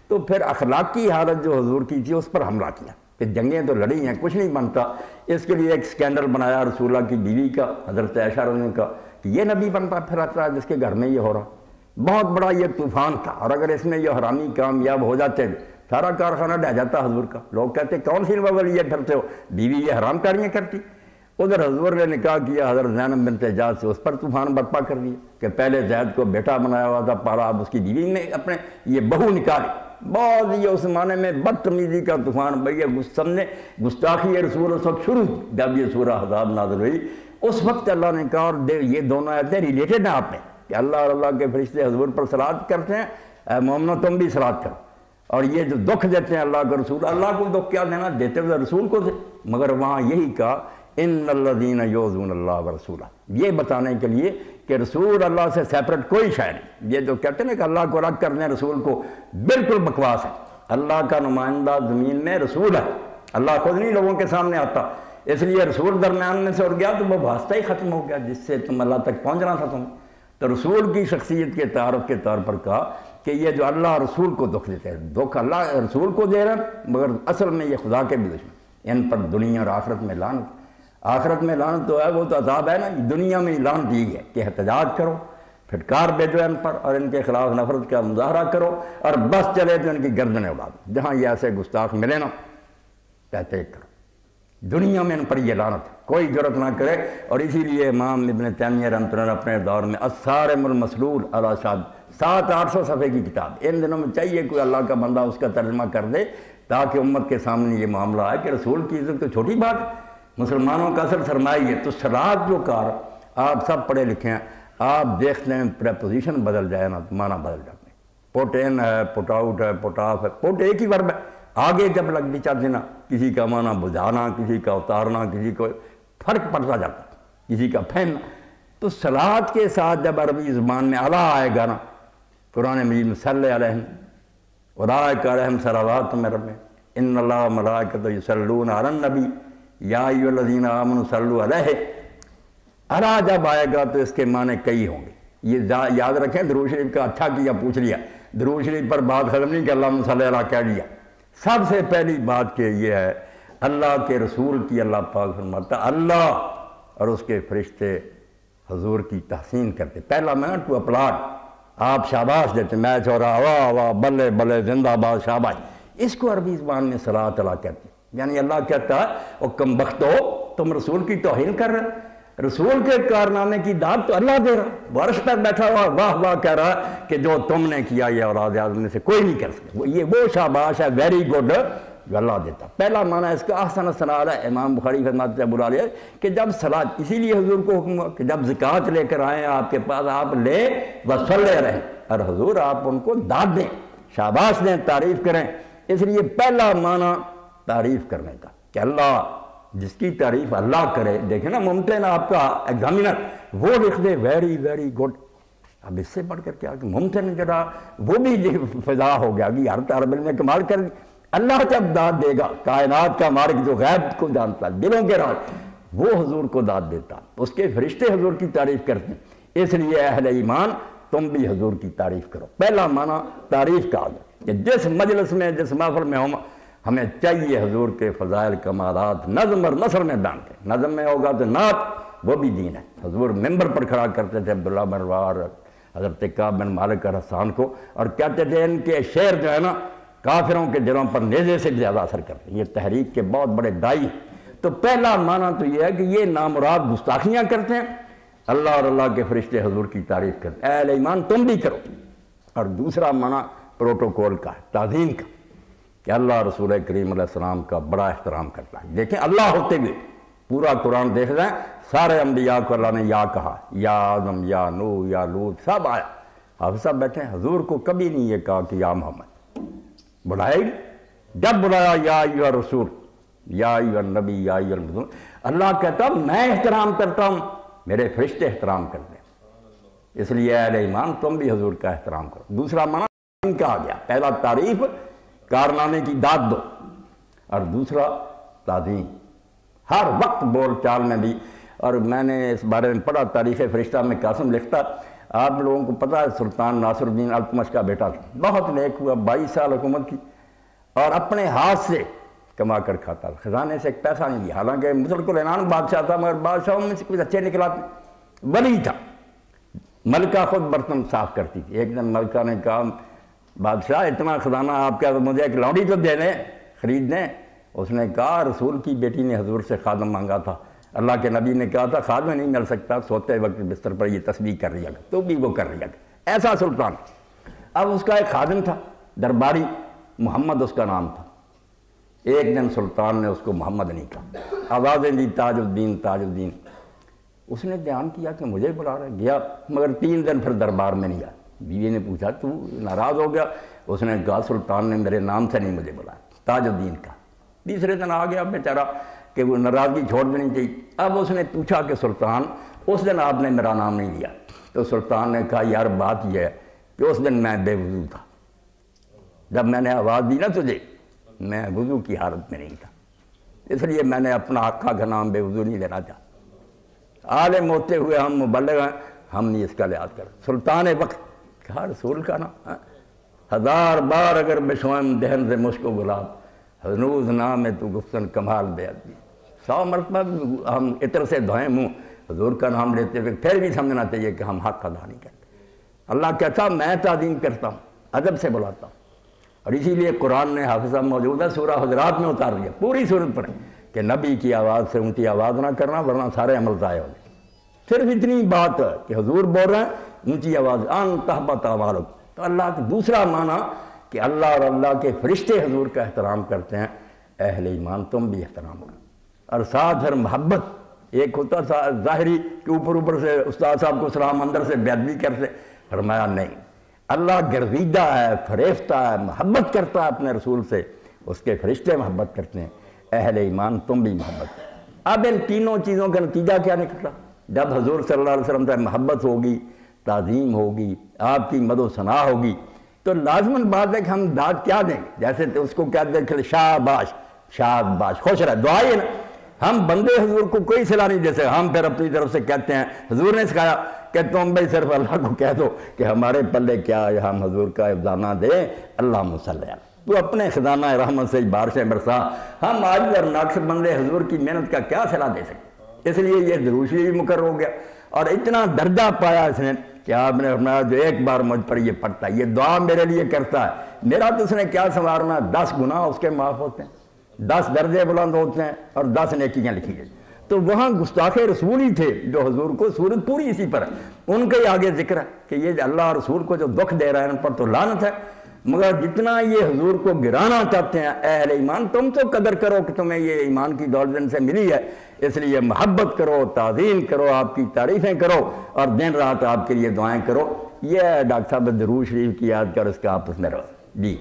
تو پھر اخلاقی حالت جو حضور کی تھی اس پر حملہ کیا کہ جنگیں تو لڑی ہیں کچھ نہیں بنتا. اس کے لیے ایک سکینڈل بنایا رسول اللہ کی بیوی کا, حضرت عائشہ رضی اللہ عنہا کا, کہ یہ نبی بنتا پھراتا ہے جس کے گھر میں یہ ہو رہا. بہت بڑا یہ طوفان تھا, اور اگر اس میں یہ حرامی کامیاب ہو جاتے سارا کارخانہ ڈہ جاتا حضور کا. لوگ کہتے کون سی نوبل یہ پھرتے ہو, بیوی یہ حرام کاریاں کرتی. ادھر حضور نے نکاح کیا حضرت زینب بنت جاز سے, اس پر طوفان برپا کر دیا کہ پہلے زید کو بیٹا بنایا ہوا تھا پارا, اب اس کی بیوی نے اپنے یہ بہو نکالی. بہت یہ اس زمانے میں بدتمیزی کا طوفان بھیا سب نے گستاخی رسول اس وقت شروع جب یہ سورہ احزاب نازل ہوئی. اس وقت اللہ نے کہا, اور یہ دونوں آیتیں ریلیٹڈ ہیں آپ میں کہ اللہ اور اللہ کے فرشتے حضور پر صلوات کرتے ہیں, اے مومنو تم بھی صلوات کرو. اور یہ جو دکھ دیتے ہیں اللہ کا رسول, اللہ کو دکھ کیا دینا, دیتے ہوئے رسول کو تھے. مگر وہاں یہی کہا ان الذین یؤذون اللہ ورسولہ, یہ بتانے کے لیے کہ رسول اللہ سے سیپریٹ کوئی شے نہیں. یہ جو کہتے ہیں کہ اللہ کو الگ کرنے رسول کو, بالکل بکواس ہے. اللہ کا نمائندہ زمین میں رسول ہے, اللہ خود نہیں لوگوں کے سامنے آتا. اس لیے رسول درمیان میں سے اڑ گیا تو وہ واسطہ ہی ختم ہو گیا جس سے تم اللہ تک پہنچنا تھا تم. تو رسول کی شخصیت کے تعارف کے طور پر کہا کہ یہ جو اللہ رسول کو دکھ دیتے ہیں, دکھ اللہ رسول کو دے رہا ہے مگر اصل میں یہ خدا کے بھی دشمن. ان پر دنیا اور آخرت میں لعنت. آخرت میں لعنت تو ہے, وہ تو عذاب ہے نا. دنیا میں لعنت دی ہے کہ احتجاج کرو, پھٹکار بھیجو ان پر, اور ان کے خلاف نفرت کا مظاہرہ کرو, اور بس چلے تو ان کی گردنیں اڑا دو. جہاں یہ ایسے گستاخ ملے نا کہتے کرو. دنیا میں ان پر یہ لعنت ہے, کوئی جرت نہ کرے. اور اسی لیے امام ابن تیمیہ رحمۃ اللہ اپنے دور میں الصارم المسلول علی شاد, سات آٹھ سو صفحے کی کتاب, ان دنوں میں چاہیے کوئی اللہ کا بندہ اس کا ترجمہ کر دے تاکہ امت کے سامنے یہ معاملہ آئے کہ رسول کی عزت تو چھوٹی بات ہے, مسلمانوں کا اصل سرمایہ ہے. تو صلوات جو کار, آپ سب پڑھے لکھے ہیں, آپ دیکھتے ہیں پریپوزیشن بدل جائے نا تو معنی بدل جاتے ہیں. پٹ ان ہے, پٹ آؤٹ ہے, پٹ آف ہے, پٹ ایک ہی ورب ہے. آگے جب لگ بھی چل دینا, کسی کا معنی بجھانا, کسی کا اتارنا, کسی کو فرق پڑتا جاتا, کسی کا پھیننا. تو صلوات کے ساتھ جب عربی زبان میں اعلیٰ آئے گا نا, قرآن مجید میں صلی علیہم اولئک علیہم صلوات من ربہم ان اللہ و ملائکتہ یصلون علی النبی یا ایھا الذین آمنوا صلوا علیہ. اعلیٰ جب آئے گا تو اس کے معنی کئی ہوں گے. یہ یاد رکھیں, درود شریف کا اچھا کیا پوچھ لیا, درود شریف پر بات ختم نہیں کہ اللہم صلی علیہ کہہ دیا. سب سے پہلی بات کہ یہ ہے اللہ کے رسول کی اللہ پاک فرماتا اللہ اور اس کے فرشتے حضور کی تحسین کرتے. پہلا میں ٹو اپلاڈ, آپ شاباش دیتے, میچ ہو رہا, واہ واہ بلے بلے زندہ باد شاباش. اس کو عربی زبان میں صلاۃ اللہ کہتے ہیں. یعنی اللہ کہتا ہے او کم بخت ہو, تم رسول کی توہین کر رہے, رسول کے کارنامے کی داد تو اللہ دے رہا, ورش پر بیٹھا ہوا واہ واہ کہہ رہا کہ جو تم نے کیا یہ اولاد آدم میں سے کوئی نہیں کر سکتا. یہ وہ شاباش ہے, ویری گڈ, جو اللہ دیتا. پہلا معنی اس کا احسن الثناء ہے. امام بخاری فرماتے ہیں بلا لیا کہ جب صلاۃ, اسی لیے حضور کو حکم ہوا کہ جب زکوٰۃ لے کر آئیں آپ کے پاس, آپ لے وصلے رہیں, اور حضور آپ ان کو داد دیں, شاباش دیں, تعریف کریں. اس لیے پہلا معنی تعریف کرنے کا کہ اللہ, جس کی تعریف اللہ کرے. دیکھیں نا ممتن آپ کا ایگزامینر وہ لکھ دے ویری ویری گڈ, اب اس سے بڑھ کر کیا کہ ممتن جڑا وہ بھی فضا ہو گیا کہ ہر طالب علم نے کمال کر دی. اللہ جب داد دے گا, کائنات کا مالک جو غیب کو جانتا ہے, دلوں کے راز, وہ حضور کو داد دیتا, اس کے فرشتے حضور کی تعریف کرتے ہیں. اس لیے اہل ایمان تم بھی حضور کی تعریف کرو. پہلا معنی تعریف کا کہ جس مجلس میں, جس محفل میں ہم ہمیں چاہیے حضور کے فضائل کمالات نظم اور نثر میں بیان کریں. نظم میں ہوگا تو نعت, وہ بھی دین ہے. حضور ممبر پر کھڑا کرتے تھے عبداللہ بن روار, حضرت کعب بن مالک اور حسان کو, اور کہتے تھے ان کے شعر جو ہے نا کافروں کے دلوں پر نیزے سے زیادہ اثر کرتے ہیں. یہ تحریک کے بہت بڑے دائی ہیں. تو پہلا معنی تو یہ ہے کہ یہ نامراد گستاخیاں کرتے ہیں, اللہ اور اللہ کے فرشتے حضور کی تعریف کرتے ہیں. اہل ایمان تم بھی کرو. اور دوسرا معنی پروٹوکول کا ہے, تعظیم کا, کہ اللہ رسول کریم علیہ السلام کا بڑا احترام کرتا ہے. دیکھیں اللہ ہوتے ہوئے پورا قرآن دیکھ رہے ہیں, سارے انبیاء کو اللہ نے یا کہا, یا آدم, یا نوح, یا لوط, سب آیا. آپ سب بیٹھے ہیں, حضور کو کبھی نہیں یہ کہا کہ یا محمد. بلائے گی جب بلایا یا ایھا رسول, یا ایھا النبی, یا ایھا المرسل. اللہ کہتا میں احترام کرتا ہوں, میرے فرشتے احترام کرتے ہیں. اس لیے اہل ایمان تم بھی حضور کا احترام کرو. دوسرا معنی کا آ گیا, پہلا تعریف, کارنامے کی داد دو, اور دوسرا تعظیم. ہر وقت بول چال میں بھی, اور میں نے اس بارے میں پڑھا, تاریخ فرشتہ میں قاسم لکھتا, آپ لوگوں کو پتہ ہے سلطان ناصر الدین التمش کا بیٹا تھا، بہت نیک ہوا، بائیس سال حکومت کی اور اپنے ہاتھ سے کما کر کھاتا تھا، خزانے سے ایک پیسہ نہیں دیا، حالانکہ مسلک العنان بادشاہ تھا مگر بادشاہوں میں سے کچھ اچھے نکلاتے، ولی تھا۔ ملکہ خود برتن صاف کرتی تھی۔ ایک دن ملکہ نے کہا بادشاہ اتنا خزانہ آپ کا، مجھے ایک لونڈی تو دے دیں، خرید دیں۔ اس نے کہا رسول کی بیٹی نے حضور سے خادم مانگا تھا، اللہ کے نبی نے کہا تھا خادم نہیں مل سکتا، سوتے وقت بستر پر یہ تسبیح کر رہا گا، تو بھی وہ کر رہا گا، ایسا سلطان۔ اب اس کا ایک خادم تھا درباری، محمد اس کا نام تھا۔ ایک دن سلطان نے اس کو محمد نہیں کہا، آوازیں دی تاج الدین تاج الدین۔ اس نے دھیان کیا کہ مجھے بلا رہا ہے، گیا مگر تین دن پھر دربار میں نہیں آیا۔ بیوی نے پوچھا تو ناراض ہو گیا؟ اس نے کہا سلطان نے میرے نام سے نہیں مجھے بلایا، تاج الدین کا۔ تیسرے دن آ گیا بیچارہ کہ وہ ناراضگی چھوڑ دینی چاہیے۔ اب اس نے پوچھا کہ سلطان اس دن آپ نے میرا نام نہیں لیا، تو سلطان نے کہا یار بات یہ ہے کہ اس دن میں بے وضو تھا، جب میں نے آواز دی نا تجھے میں وضو کی حالت میں نہیں تھا، اس لیے میں نے اپنا آقا کا نام بے وضو نہیں لینا چاہا۔ عالم ہوتے ہوئے ہم مبلغ ہیں، ہم نہیں اس کا لحاظ کر۔ سلطان وقت کہا رسول کا نام ہزار بار اگر بشوائم دہن سے مشک و گلاب، ہنوز نام ہے تو گفتن کمال بے ادبی۔ سو مرتبہ ہم عطر سے دھوئیں منہ، حضور کا نام لیتے ہوئے پھر بھی سمجھنا چاہیے کہ ہم حق ادا نہیں کرتے۔ اللہ کہتا میں تعظیم کرتا ہوں، ادب سے بلاتا ہوں، اور اسی لیے قرآن نے حافظہ موجود ہے سورہ حجرات میں اتار دیا، پوری صورت پر کہ نبی کی آواز سے اونچی آواز نہ کرنا ورنہ سارے عمل ضائع ہو گئے۔ صرف اتنی بات ہے کہ حضور بول رہے ہیں اونچی آواز ان تحبط اعمالکم، تو اللہ کا دوسرا معنی کہ اللہ اور اللہ کے فرشتے حضور کا احترام کرتے ہیں، اہل ایمان تم بھی احترام کرو۔ اور ساتھ پھر محبت، ایک ہوتا تھا ظاہری کہ اوپر اوپر سے استاد صاحب کو سلام اندر سے بیعت بھی کرتے، فرمایا نہیں، اللہ گرویدہ ہے، فریفتہ ہے، محبت کرتا ہے اپنے رسول سے، اس کے فرشتے محبت کرتے ہیں، اہل ایمان تم بھی محبت کرو۔ اب ان تینوں چیزوں کا نتیجہ کیا نکلا؟ جب حضور صلی اللہ علیہ وسلم سے محبت ہوگی، تعظیم ہوگی، آپ کی مد و ثنا ہوگی، تو لازماً بات ہے کہ ہم داد کیا دیں گے؟ جیسے تو اس کو کہتے ہیں شاباش شاباش، خوش رہ، دعا ہی نا۔ ہم بندے حضور کو کوئی صلاح نہیں دے سکتے، ہم پھر اپنی طرف سے کہتے ہیں حضور نے سکھایا کہ تم بھائی صرف اللہ کو کہہ دو کہ ہمارے پلے کیا ہے، ہم حضور کا افزانہ دیں، اللہ صلی اللہ تو اپنے خزانہ رحمت سے بارشیں برسا۔ ہم آج اور ناقص بندے حضور کی محنت کا کیا صلاح دے سکتے؟ اس لیے یہ دروشی بھی مقرر ہو گیا اور اتنا درجہ پایا اس نے کہ آپ نے فرمایا جو ایک بار مجھ پر یہ پڑھتا ہے، یہ دعا میرے لیے کرتا ہے، میرا تو اس نے کیا سنوارنا، دس گناہ اس کے معاف ہوتے ہیں، دس درجے بلند ہوتے ہیں اور دس نیکیاں لکھی جاتی ہیں۔ تو وہاں گستاخ رسول ہی تھے جو حضور کو، صورت پوری اسی پر ہے، ان کے آگے ذکر ہے کہ یہ اللہ اور رسول کو جو دکھ دے رہا ہے ان پر تو لعنت ہے، مگر جتنا یہ حضور کو گرانا چاہتے ہیں اہل ایمان تم تو قدر کرو کہ تمہیں یہ ایمان کی دولت ان سے ملی ہے، اس لیے محبت کرو، تعظیم کرو، آپ کی تعریفیں کرو اور دن رات آپ کے لیے دعائیں کرو۔ یہ ہے ڈاکٹر صاحب درود شریف کی یاد کر اس کا آپس میں رہو۔ جی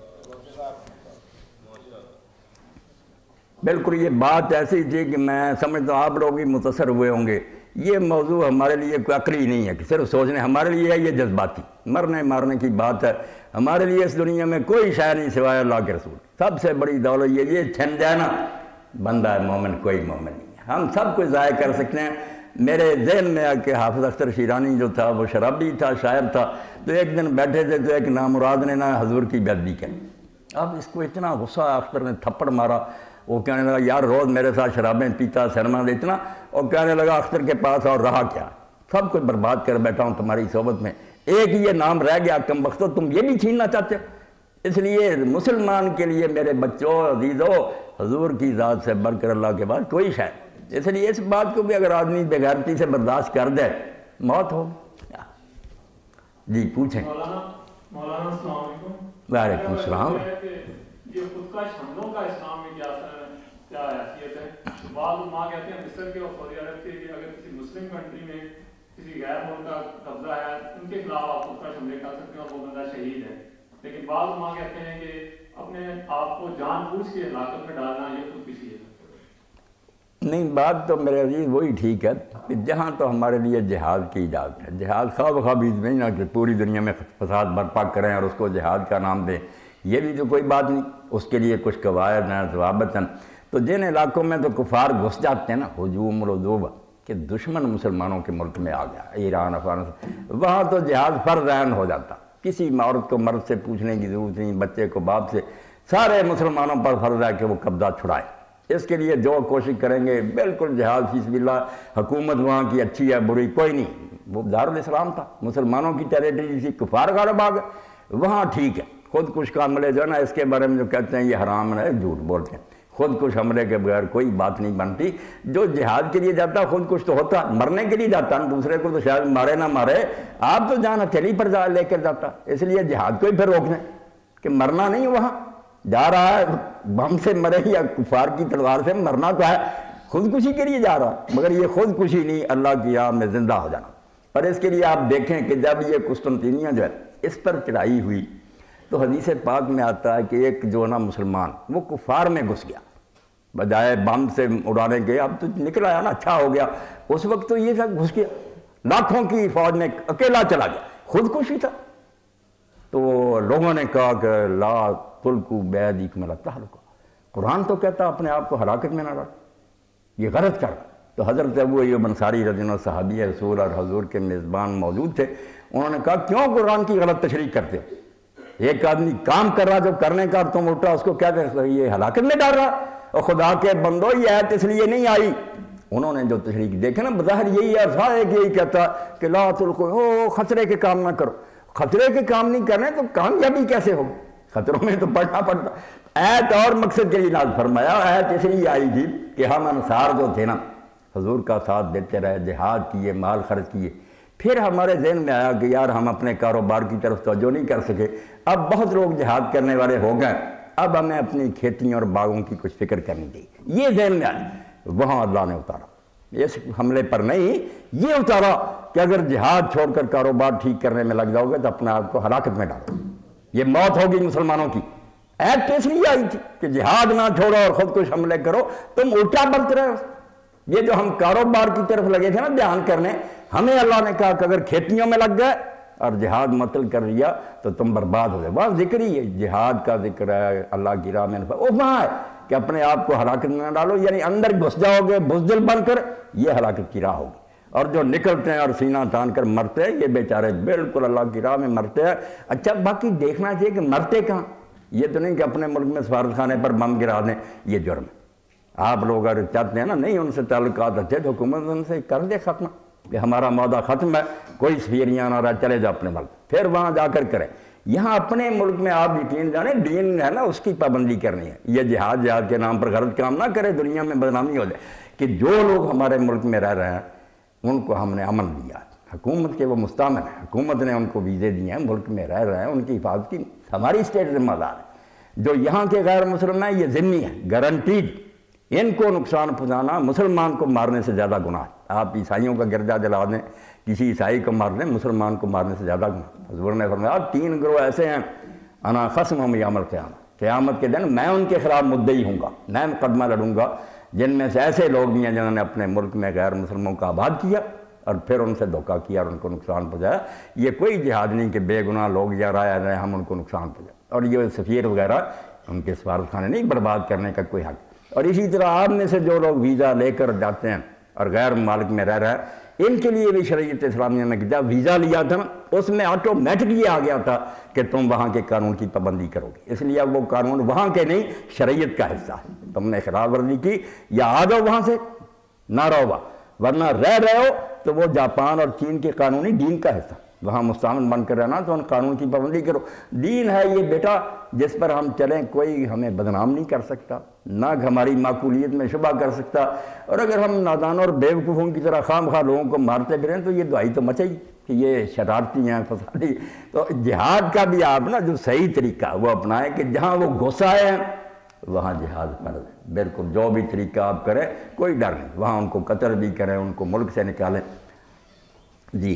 بالکل یہ بات ایسی تھی کہ میں سمجھتا ہوں آپ لوگ بھی متاثر ہوئے ہوں گے۔ یہ موضوع ہمارے لیے کوئی عقلی نہیں ہے کہ صرف سوچنے، ہمارے لیے ہے یہ جذباتی، مرنے مارنے کی بات ہے۔ ہمارے لیے اس دنیا میں کوئی شے نہیں سوائے اللہ کے رسول، سب سے بڑی دولت یہ یہ چھن جائے نا بندہ ہے مومن، کوئی مومن نہیں ہے۔ ہم سب کچھ ضائع کر سکتے ہیں۔ میرے ذہن میں آ کہ حافظ اختر شیرانی جو تھا وہ شرابی تھا، شاعر تھا، تو ایک دن بیٹھے تھے تو ایک نامراد نے نا حضور کی بیعت کی۔ اب اس کو اتنا غصہ اختر نے تھپڑ مارا، وہ کہنے لگا یار روز میرے ساتھ شرابیں پیتا، سرما دیتنا، اور کہنے لگا اختر کے پاس اور رہا کیا، سب کچھ برباد کر بیٹھا ہوں تمہاری صحبت میں، ایک یہ نام رہ گیا کم بختو، تم یہ بھی چھیننا چاہتے ہو۔ اس لیے مسلمان کے لیے میرے بچوں عزیزو حضور کی ذات سے بڑھ کر اللہ کے بعد کوئی شے، اس لیے اس بات کو بھی اگر آدمی بے غیرتی سے برداشت کر دے موت ہو۔ جی پوچھیں۔ مولانا مولانا السلام علیکم۔ وعلیکم السلام۔ یہ خودکش حملوں کا اسلام میں کیا کیا حیثیت ہے؟ بعض علماء کہتے ہیں مصر کے اور سعودی عرب کے کہ اگر کسی مسلم کنٹری میں کسی غیر ملک کا قبضہ ہے ان کے خلاف آپ خودکش حملے کر سکتے ہیں اور وہ بندہ شہید ہے، لیکن بعض علماء کہتے ہیں کہ اپنے آپ کو جان بوجھ کے ہلاکت میں ڈالنا یہ خودکشی ہے۔ نہیں، بات تو میرے عزیز وہی ٹھیک ہے کہ جہاں تو ہمارے لیے جہاد کی اجازت ہے، جہاد خواہ بخواہ بیچ میں نہ کہ پوری دنیا میں فساد برپا کریں اور اس کو جہاد کا نام دیں، یہ بھی تو کوئی بات نہیں، اس کے لیے کچھ قواعد ہیں، ضوابط ہیں۔ تو جن علاقوں میں تو کفار گھس جاتے ہیں نا، ہجوم العدوبہ، کہ دشمن مسلمانوں کے ملک میں آ گیا، ایران افغانستان، وہاں تو جہاد فرض عین ہو جاتا، کسی عورت کو مرد سے پوچھنے کی ضرورت نہیں، بچے کو باپ سے، سارے مسلمانوں پر فرض ہے کہ وہ قبضہ چھڑائے۔ اس کے لیے جو کوشش کریں گے بالکل جہاد فی سبیل اللہ، حکومت وہاں کی اچھی ہے بری کوئی نہیں، وہ دارالاسلام تھا، مسلمانوں کی ٹیریٹری تھی، کفار غالب آ گئے، وہاں ٹھیک ہے۔ خود کش کا عملے جو ہے نا، اس کے بارے میں جو کہتے ہیں یہ حرام ہے، جھوٹ بولتے ہیں، خود کش حملے کے بغیر کوئی بات نہیں بنتی۔ جو جہاد کے لیے جاتا خود کش تو ہوتا، مرنے کے لیے جاتا، دوسرے کو تو شاید مارے نہ مارے، آپ تو جانا چلی پر جا لے کر جاتا، اس لیے جہاد کو ہی پھر روکنے کہ مرنا نہیں، وہاں جا رہا ہے بم سے مرے یا کفار کی تلوار سے مرنا تو ہے، خودکشی کے لیے جا رہا ہے، مگر یہ خودکشی نہیں، اللہ کی راہ میں زندہ ہو جانا۔ اور اس کے لیے آپ دیکھیں کہ جب یہ قسطنطینیہ جو ہے اس پر چڑھائی ہوئی تو حدیث پاک میں آتا ہے کہ ایک جو نا مسلمان وہ کفار میں گھس گیا، بجائے بم سے اڑانے کے، اب تو نکل آیا نا، اچھا ہو گیا، اس وقت تو یہ سب گھس گیا، لاکھوں کی فوج میں اکیلا چلا گیا، خودکشی تھا۔ تو لوگوں نے کہا کہ لا تلقوا بأیدیکم الی التہلکہ، قرآن تو کہتا اپنے آپ کو ہلاکت میں نہ ڈال، یہ غلط کر۔ تو حضرت ابو ایوب انصاری رضی اللہ عنہ صحابی رسول اور حضور کے میزبان موجود تھے، انہوں نے کہا کیوں قرآن کی غلط تشریح کرتے ہو؟ ایک آدمی کام کر رہا جو کرنے کا تم اٹھا اس کو کیا کہتے یہ ہلاکت میں ڈال رہا، اور خدا کے بندو یہ آیت اس لیے نہیں آئی۔ انہوں نے جو تشریح دیکھا نا، بظاہر یہی ہے، سارا ایک یہی کہتا کہ لا تلقوا، او خطرے کے کام نہ کرو، خطرے کے کام نہیں کرنے تو کامیابی کیسے ہوگی؟ خطروں میں تو پڑھنا پڑتا۔ آیت اور مقصد کے لیے نازل فرمایا، آیت اس لیے آئی تھی کہ ہم انصار جو تھے نا حضور کا ساتھ دیتے رہے، جہاد کیے، مال خرچ کیے، پھر ہمارے ذہن میں آیا کہ یار ہم اپنے کاروبار کی طرف توجہ نہیں کر سکے، اب بہت لوگ جہاد کرنے والے ہو گئے، اب ہمیں اپنی کھیتیوں اور باغوں کی کچھ فکر کرنی چاہیے، یہ ذہن میں آیا۔ وہاں اللہ نے اتارا، اس حملے پر نہیں، یہ اتارا کہ اگر جہاد چھوڑ کر کاروبار ٹھیک کرنے میں لگ جاؤ گے تو اپنے آپ کو ہلاکت میں ڈالو، یہ موت ہوگی مسلمانوں کی۔ ایت اس لیے آئی تھی کہ جہاد نہ چھوڑو اور خود کش حملے کرو، تم الٹا برت رہے ہو۔ یہ جو ہم کاروبار کی طرف لگے تھے نا دھیان کرنے، ہمیں اللہ نے کہا کہ اگر کھیتیوں میں لگ گئے اور جہاد مطل کر لیا تو تم برباد ہو گئے۔ وہاں ذکر ہی ہے، جہاد کا ذکر ہے، اللہ کی راہ میں، وہ وہاں ہے کہ اپنے آپ کو ہلاکت میں نہ ڈالو، یعنی اندر گھس جاؤ گے بزدل بن کر، یہ ہلاکت کی راہ ہوگی۔ اور جو نکلتے ہیں اور سینہ تان کر مرتے ہیں، یہ بیچارے بالکل اللہ کی راہ میں مرتے ہیں۔ اچھا باقی دیکھنا چاہیے کہ مرتے کہاں، یہ تو نہیں کہ اپنے ملک میں سفارت خانے پر بم گرا دیں، یہ جرم ہے۔ آپ لوگ اگر چاہتے ہیں نا نہیں ان سے تعلقات اچھے تو حکومت ان سے کر دے ختم کہ ہمارا معاہدہ ختم ہے، کوئی سفیریاں نہ رہا، چلے جا اپنے ملک، پھر وہاں جا کر کریں۔ یہاں اپنے ملک میں آپ یقین جانیں دین ہے نا اس کی پابندی کرنی ہے، یہ جہاد جہاد کے نام پر غلط کام نہ کرے، دنیا میں بدنامی ہو جائے کہ جو لوگ ہمارے ملک میں رہ رہے ہیں ان کو ہم نے امن دیا، حکومت کے وہ مستعمل ہیں، حکومت نے ان کو ویزے دیے ہیں، ملک میں رہ رہے ہیں، ان کی حفاظت کی ہماری اسٹیٹ ذمہ دار ہے۔ جو یہاں کے غیر مسلم ہیں یہ ذمہ ہے، گارنٹیڈ، ان کو نقصان پہنچانا مسلمان کو مارنے سے زیادہ گناہ ہے۔ آپ عیسائیوں کا گرجا جلا دیں، کسی عیسائی کو مار دیں، مسلمان کو مارنے سے زیادہ گناہ۔ حضور نے فرمایا تین گروہ ایسے ہیں، انا خصمہم یوم القیامہ، قیامت کے دن میں ان کے خلاف مدعی ہوں گا، میں مقدمہ لڑوں گا، جن میں سے ایسے لوگ بھی ہیں جنہوں نے اپنے ملک میں غیر مسلموں کا آباد کیا اور پھر ان سے دھوکہ کیا اور ان کو نقصان پہنچایا۔ یہ کوئی جہاد نہیں کہ بے گناہ لوگ یا رائے رہے ہم ان کو نقصان پہنچائیں، اور یہ سفیر وغیرہ ان کے سفارت خانے نہیں برباد کرنے کا کوئی حق۔ اور اسی طرح آپ میں سے جو لوگ ویزا لے کر جاتے ہیں اور غیر ممالک میں رہ رہے ہیں، ان کے لیے بھی شریعت اسلامیہ نے جب ویزا لیا تھا نا اس میں آٹومیٹک یہ آ گیا تھا کہ تم وہاں کے قانون کی پابندی کرو گے، اس لیے اب وہ قانون وہاں کے نہیں شریعت کا حصہ ہے۔ تم نے خلاف ورزی کی یا آ جاؤ وہاں سے نہ رہو وہاں، ورنہ رہ رہے ہو تو وہ جاپان اور چین کے قانونی دین کا حصہ، وہاں مستعمل بن کر رہنا تو ان قانون کی پابندی کرو۔ دین ہے یہ بیٹا جس پر ہم چلیں، کوئی ہمیں بدنام نہیں کر سکتا، نہ ہماری معقولیت میں شبہ کر سکتا، اور اگر ہم نادانوں اور بیوقوفوں کی طرح خام خواہ لوگوں کو مارتے پھریں تو یہ دعائی تو مچے گی کہ یہ شرارتی ہیں، فسادی۔ تو جہاد کا بھی آپ نا جو صحیح طریقہ وہ اپنائیں کہ جہاں وہ گھس آئے ہیں وہاں جہاد فرض ہے، بالکل جو بھی طریقہ آپ کریں کوئی ڈر نہیں، وہاں ان کو قتل بھی کریں، ان کو ملک سے نکالیں۔ جی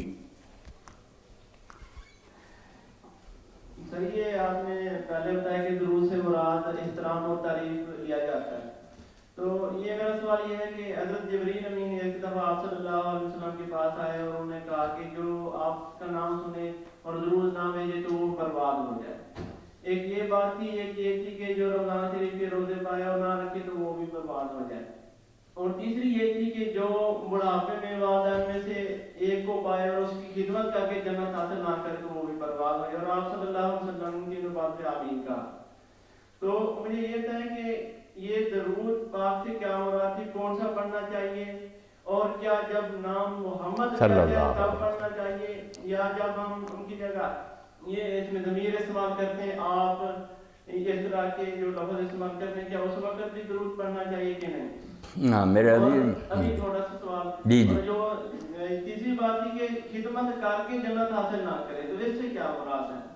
سر، یہ آپ نے پہلے بتایا کہ درود سے مراد احترام اور تعریف لیا جاتا ہے، تو یہ میرا سوال یہ ہے کہ حضرت جبرائیل امین ایک دفعہ آپ صلی اللہ علیہ وسلم کے پاس آئے اور انہوں نے کہا کہ جو آپ کا نام سنے اور درود نہ بھیجے تو وہ برباد ہو جائے۔ ایک یہ بات تھی، ایک یہ تھی کہ جو رمضان شریف کے روزے پائے اور نہ رکھے تو وہ بھی برباد ہو جائے۔ اور تیسری یہ تھی کہ جو بڑھاپے میں والدین میں سے ایک کو پائے اور اس کی خدمت کر کے جنت حاصل نہ کر کے وہ بھی برباد ہوئے، اور آپ صلی اللہ علیہ وسلم کی بات پہ آمین کہا۔ تو مجھے یہ تھا کہ یہ درود پاک سے کیا مراد تھی، کون سا پڑھنا چاہیے، اور کیا جب نام محمد صلی اللہ ہے علیہ تب پڑھنا چاہیے، یا جب ہم ان کی جگہ یہ اس میں ضمیر استعمال کرتے ہیں، آپ اس طرح کے جو لفظ استعمال کرتے ہیں، کیا اس وقت بھی درود پڑھنا چاہیے کہ نہیں؟ ہاں میرے ابھی تھوڑا سا سوال جی جی جو تیسری بات تھی کہ خدمت کر کے جنت حاصل نہ کرے، تو اس سے کیا مراد ہے؟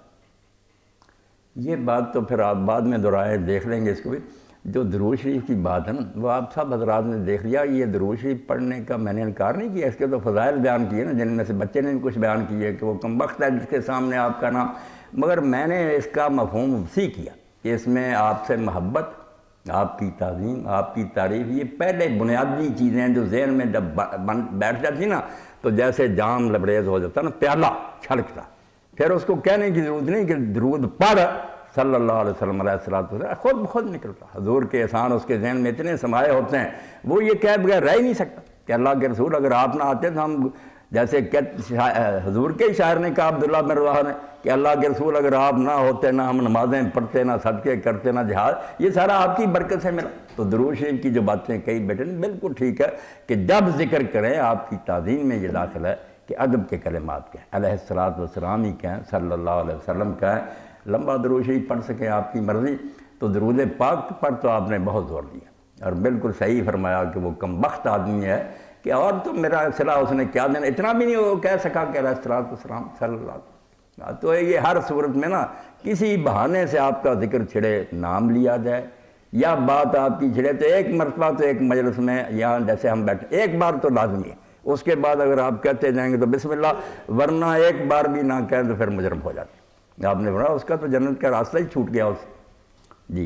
یہ بات تو پھر آپ بعد میں دہرائے دیکھ لیں گے اس کو بھی۔ جو درود شریف کی بات ہے نا، وہ آپ سب حضرات نے دیکھ لیا۔ یہ درود شریف پڑھنے کا میں نے انکار نہیں کیا، اس کے تو فضائل بیان کیے نا، جن میں سے بچے نے بھی کچھ بیان کیے کہ وہ کم وقت ہے جس کے سامنے آپ کا نام، مگر میں نے اس کا مفہوم وسیع کیا کہ اس میں آپ سے محبت، آپ کی تعظیم، آپ کی تعریف، یہ پہلے بنیادی چیزیں ہیں جو ذہن میں جب بیٹھ جاتی نا تو جیسے جام لبریز ہو جاتا نا، پیالہ چھلکتا، پھر اس کو کہنے کی ضرورت نہیں کہ درود پڑھ صلی اللہ علیہ وسلم علیہ السلام، خود بخود نکلتا۔ حضور کے احسان اس کے ذہن میں اتنے سمائے ہوتے ہیں، وہ یہ کہہ بغیر رہ ہی نہیں سکتا کہ اللہ کے رسول اگر آپ نہ آتے تو ہم، جیسے حضور کے شاعر نے کہا عبداللہ بن رواحہ نے کہ اللہ کے رسول اگر آپ نہ ہوتے، نہ ہم نمازیں پڑھتے، نہ صدقے کرتے، نہ جہاد، یہ سارا آپ کی برکت سے ملا۔ تو درود شریف کی جو باتیں کئی بیٹے نے بالکل ٹھیک ہے کہ جب ذکر کریں آپ کی تعظیم میں یہ داخل ہے کہ ادب کے کلمات کہیں، علیہ الصلوۃ والسلام ہی کہیں، صلی اللہ علیہ وسلم کہیں، لمبا درود شریف پڑھ سکیں آپ کی مرضی۔ تو درود پاک پر تو آپ نے بہت زور دیا اور بالکل صحیح فرمایا کہ وہ کم بخت آدمی ہے کہ اور تو میرا صلاح اس نے کیا دینا، اتنا بھی نہیں وہ کہہ سکا کہ علیہ الصلوۃ والسلام صلی اللہ علیہ وسلم۔ تو یہ ہر صورت میں نا کسی بہانے سے آپ کا ذکر چھڑے، نام لیا جائے یا بات آپ کی چھڑے، تو ایک مرتبہ تو ایک مجلس میں یہاں جیسے ہم بیٹھے ایک بار تو لازمی ہے، اس کے بعد اگر آپ کہتے جائیں گے تو بسم اللہ، ورنہ ایک بار بھی نہ کہیں تو پھر مجرم ہو جاتے۔ آپ نے پڑھا اس کا تو جنت کا راستہ ہی چھوٹ گیا اس جی۔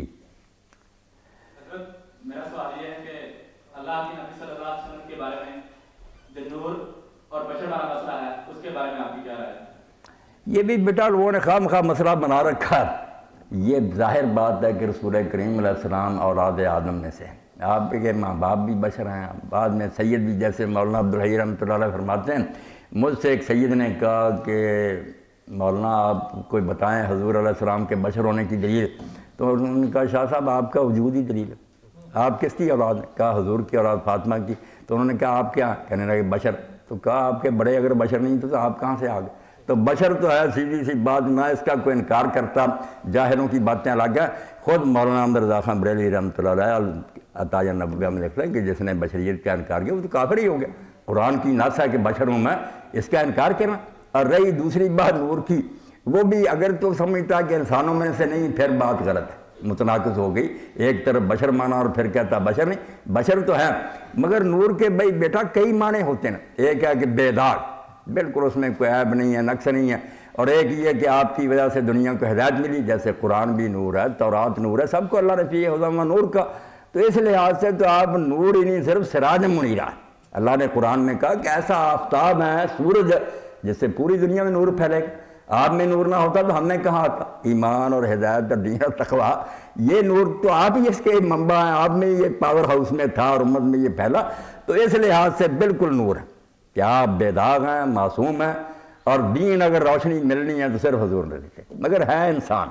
حضرت میرا سوال یہ ہے کہ اللہ کے نبی صلی اللہ علیہ وسلم کے بارے میں جو نور اور بشر والا مسئلہ ہے اس کے بارے میں آپ کی کیا رائے ہے؟ یہ بھی بیٹا لوگوں نے خواہ مخواہ مسئلہ بنا رکھا ہے۔ یہ ظاہر بات ہے کہ رسول کریم علیہ السلام اولاد آدم میں سے، آپ کے ماں باپ بھی بشر ہیں، بعد میں سید بھی، جیسے مولانا عبدالحی رحمۃ اللہ علیہ فرماتے ہیں، مجھ سے ایک سید نے کہا کہ مولانا آپ کوئی بتائیں حضور علیہ السلام کے بشر ہونے کی دلیل، تو انہوں نے کہا شاہ صاحب آپ کا وجود ہی دلیل ہے، آپ کس کی اولاد ہیں؟ کہا حضور کی اولاد فاطمہ کی۔ تو انہوں نے کہا آپ کیا؟ کہنے لگے بشر۔ تو کہا آپ کے بڑے اگر بشر نہیں تو آپ کہاں سے آ گئے؟ تو بشر تو ہے سیدھی سی بات، نہ اس کا کوئی انکار کرتا، جاہلوں کی باتیں الگ ہیں۔ خود مولانا احمد رضا خان بریلوی رحمۃ اللہ علیہ عطایہ نبویہ میں لکھتا ہے کہ جس نے بشریت کا انکار کیا وہ تو کافر ہی ہو گیا۔ قرآن کی نص ہے کہ بشر ہوں میں، اس کا انکار کرنا۔ اور رہی دوسری بات نور کی، وہ بھی اگر تو سمجھتا کہ انسانوں میں سے نہیں، پھر بات غلط ہے، متناقض ہو گئی۔ ایک طرف بشر مانا اور پھر کہتا بشر نہیں، بشر تو ہے مگر نور کے بھائی بیٹا کئی معنی ہوتے ہیں۔ ایک ہے کہ بے داغ، بالکل اس میں کوئی عیب نہیں ہے، نقص نہیں ہے، اور ایک یہ کہ آپ کی وجہ سے دنیا کو ہدایت ملی، جیسے قرآن بھی نور ہے، تورات نور ہے، سب کو اللہ نے چاہیے حضامہ نور کا۔ تو اس لحاظ سے تو آپ نور ہی نہیں، صرف سراج منیرہ ہے۔ اللہ نے قرآن میں کہا کہ ایسا آفتاب ہے، سورج، جس سے پوری دنیا میں نور پھیلے گا۔ آپ میں نور نہ ہوتا تو ہم نے کہاں آتا؟ ایمان اور ہدایت اور دین اور تقویٰ، یہ نور تو آپ ہی اس کے منبع ہیں، آپ میں یہ پاور ہاؤس میں تھا اور امت میں یہ پھیلا۔ تو اس لحاظ سے بالکل نور ہے کہ آپ بے داغ ہیں، معصوم ہیں، اور دین اگر روشنی ملنی ہے تو صرف حضور نے لکھے۔ مگر ہے انسان،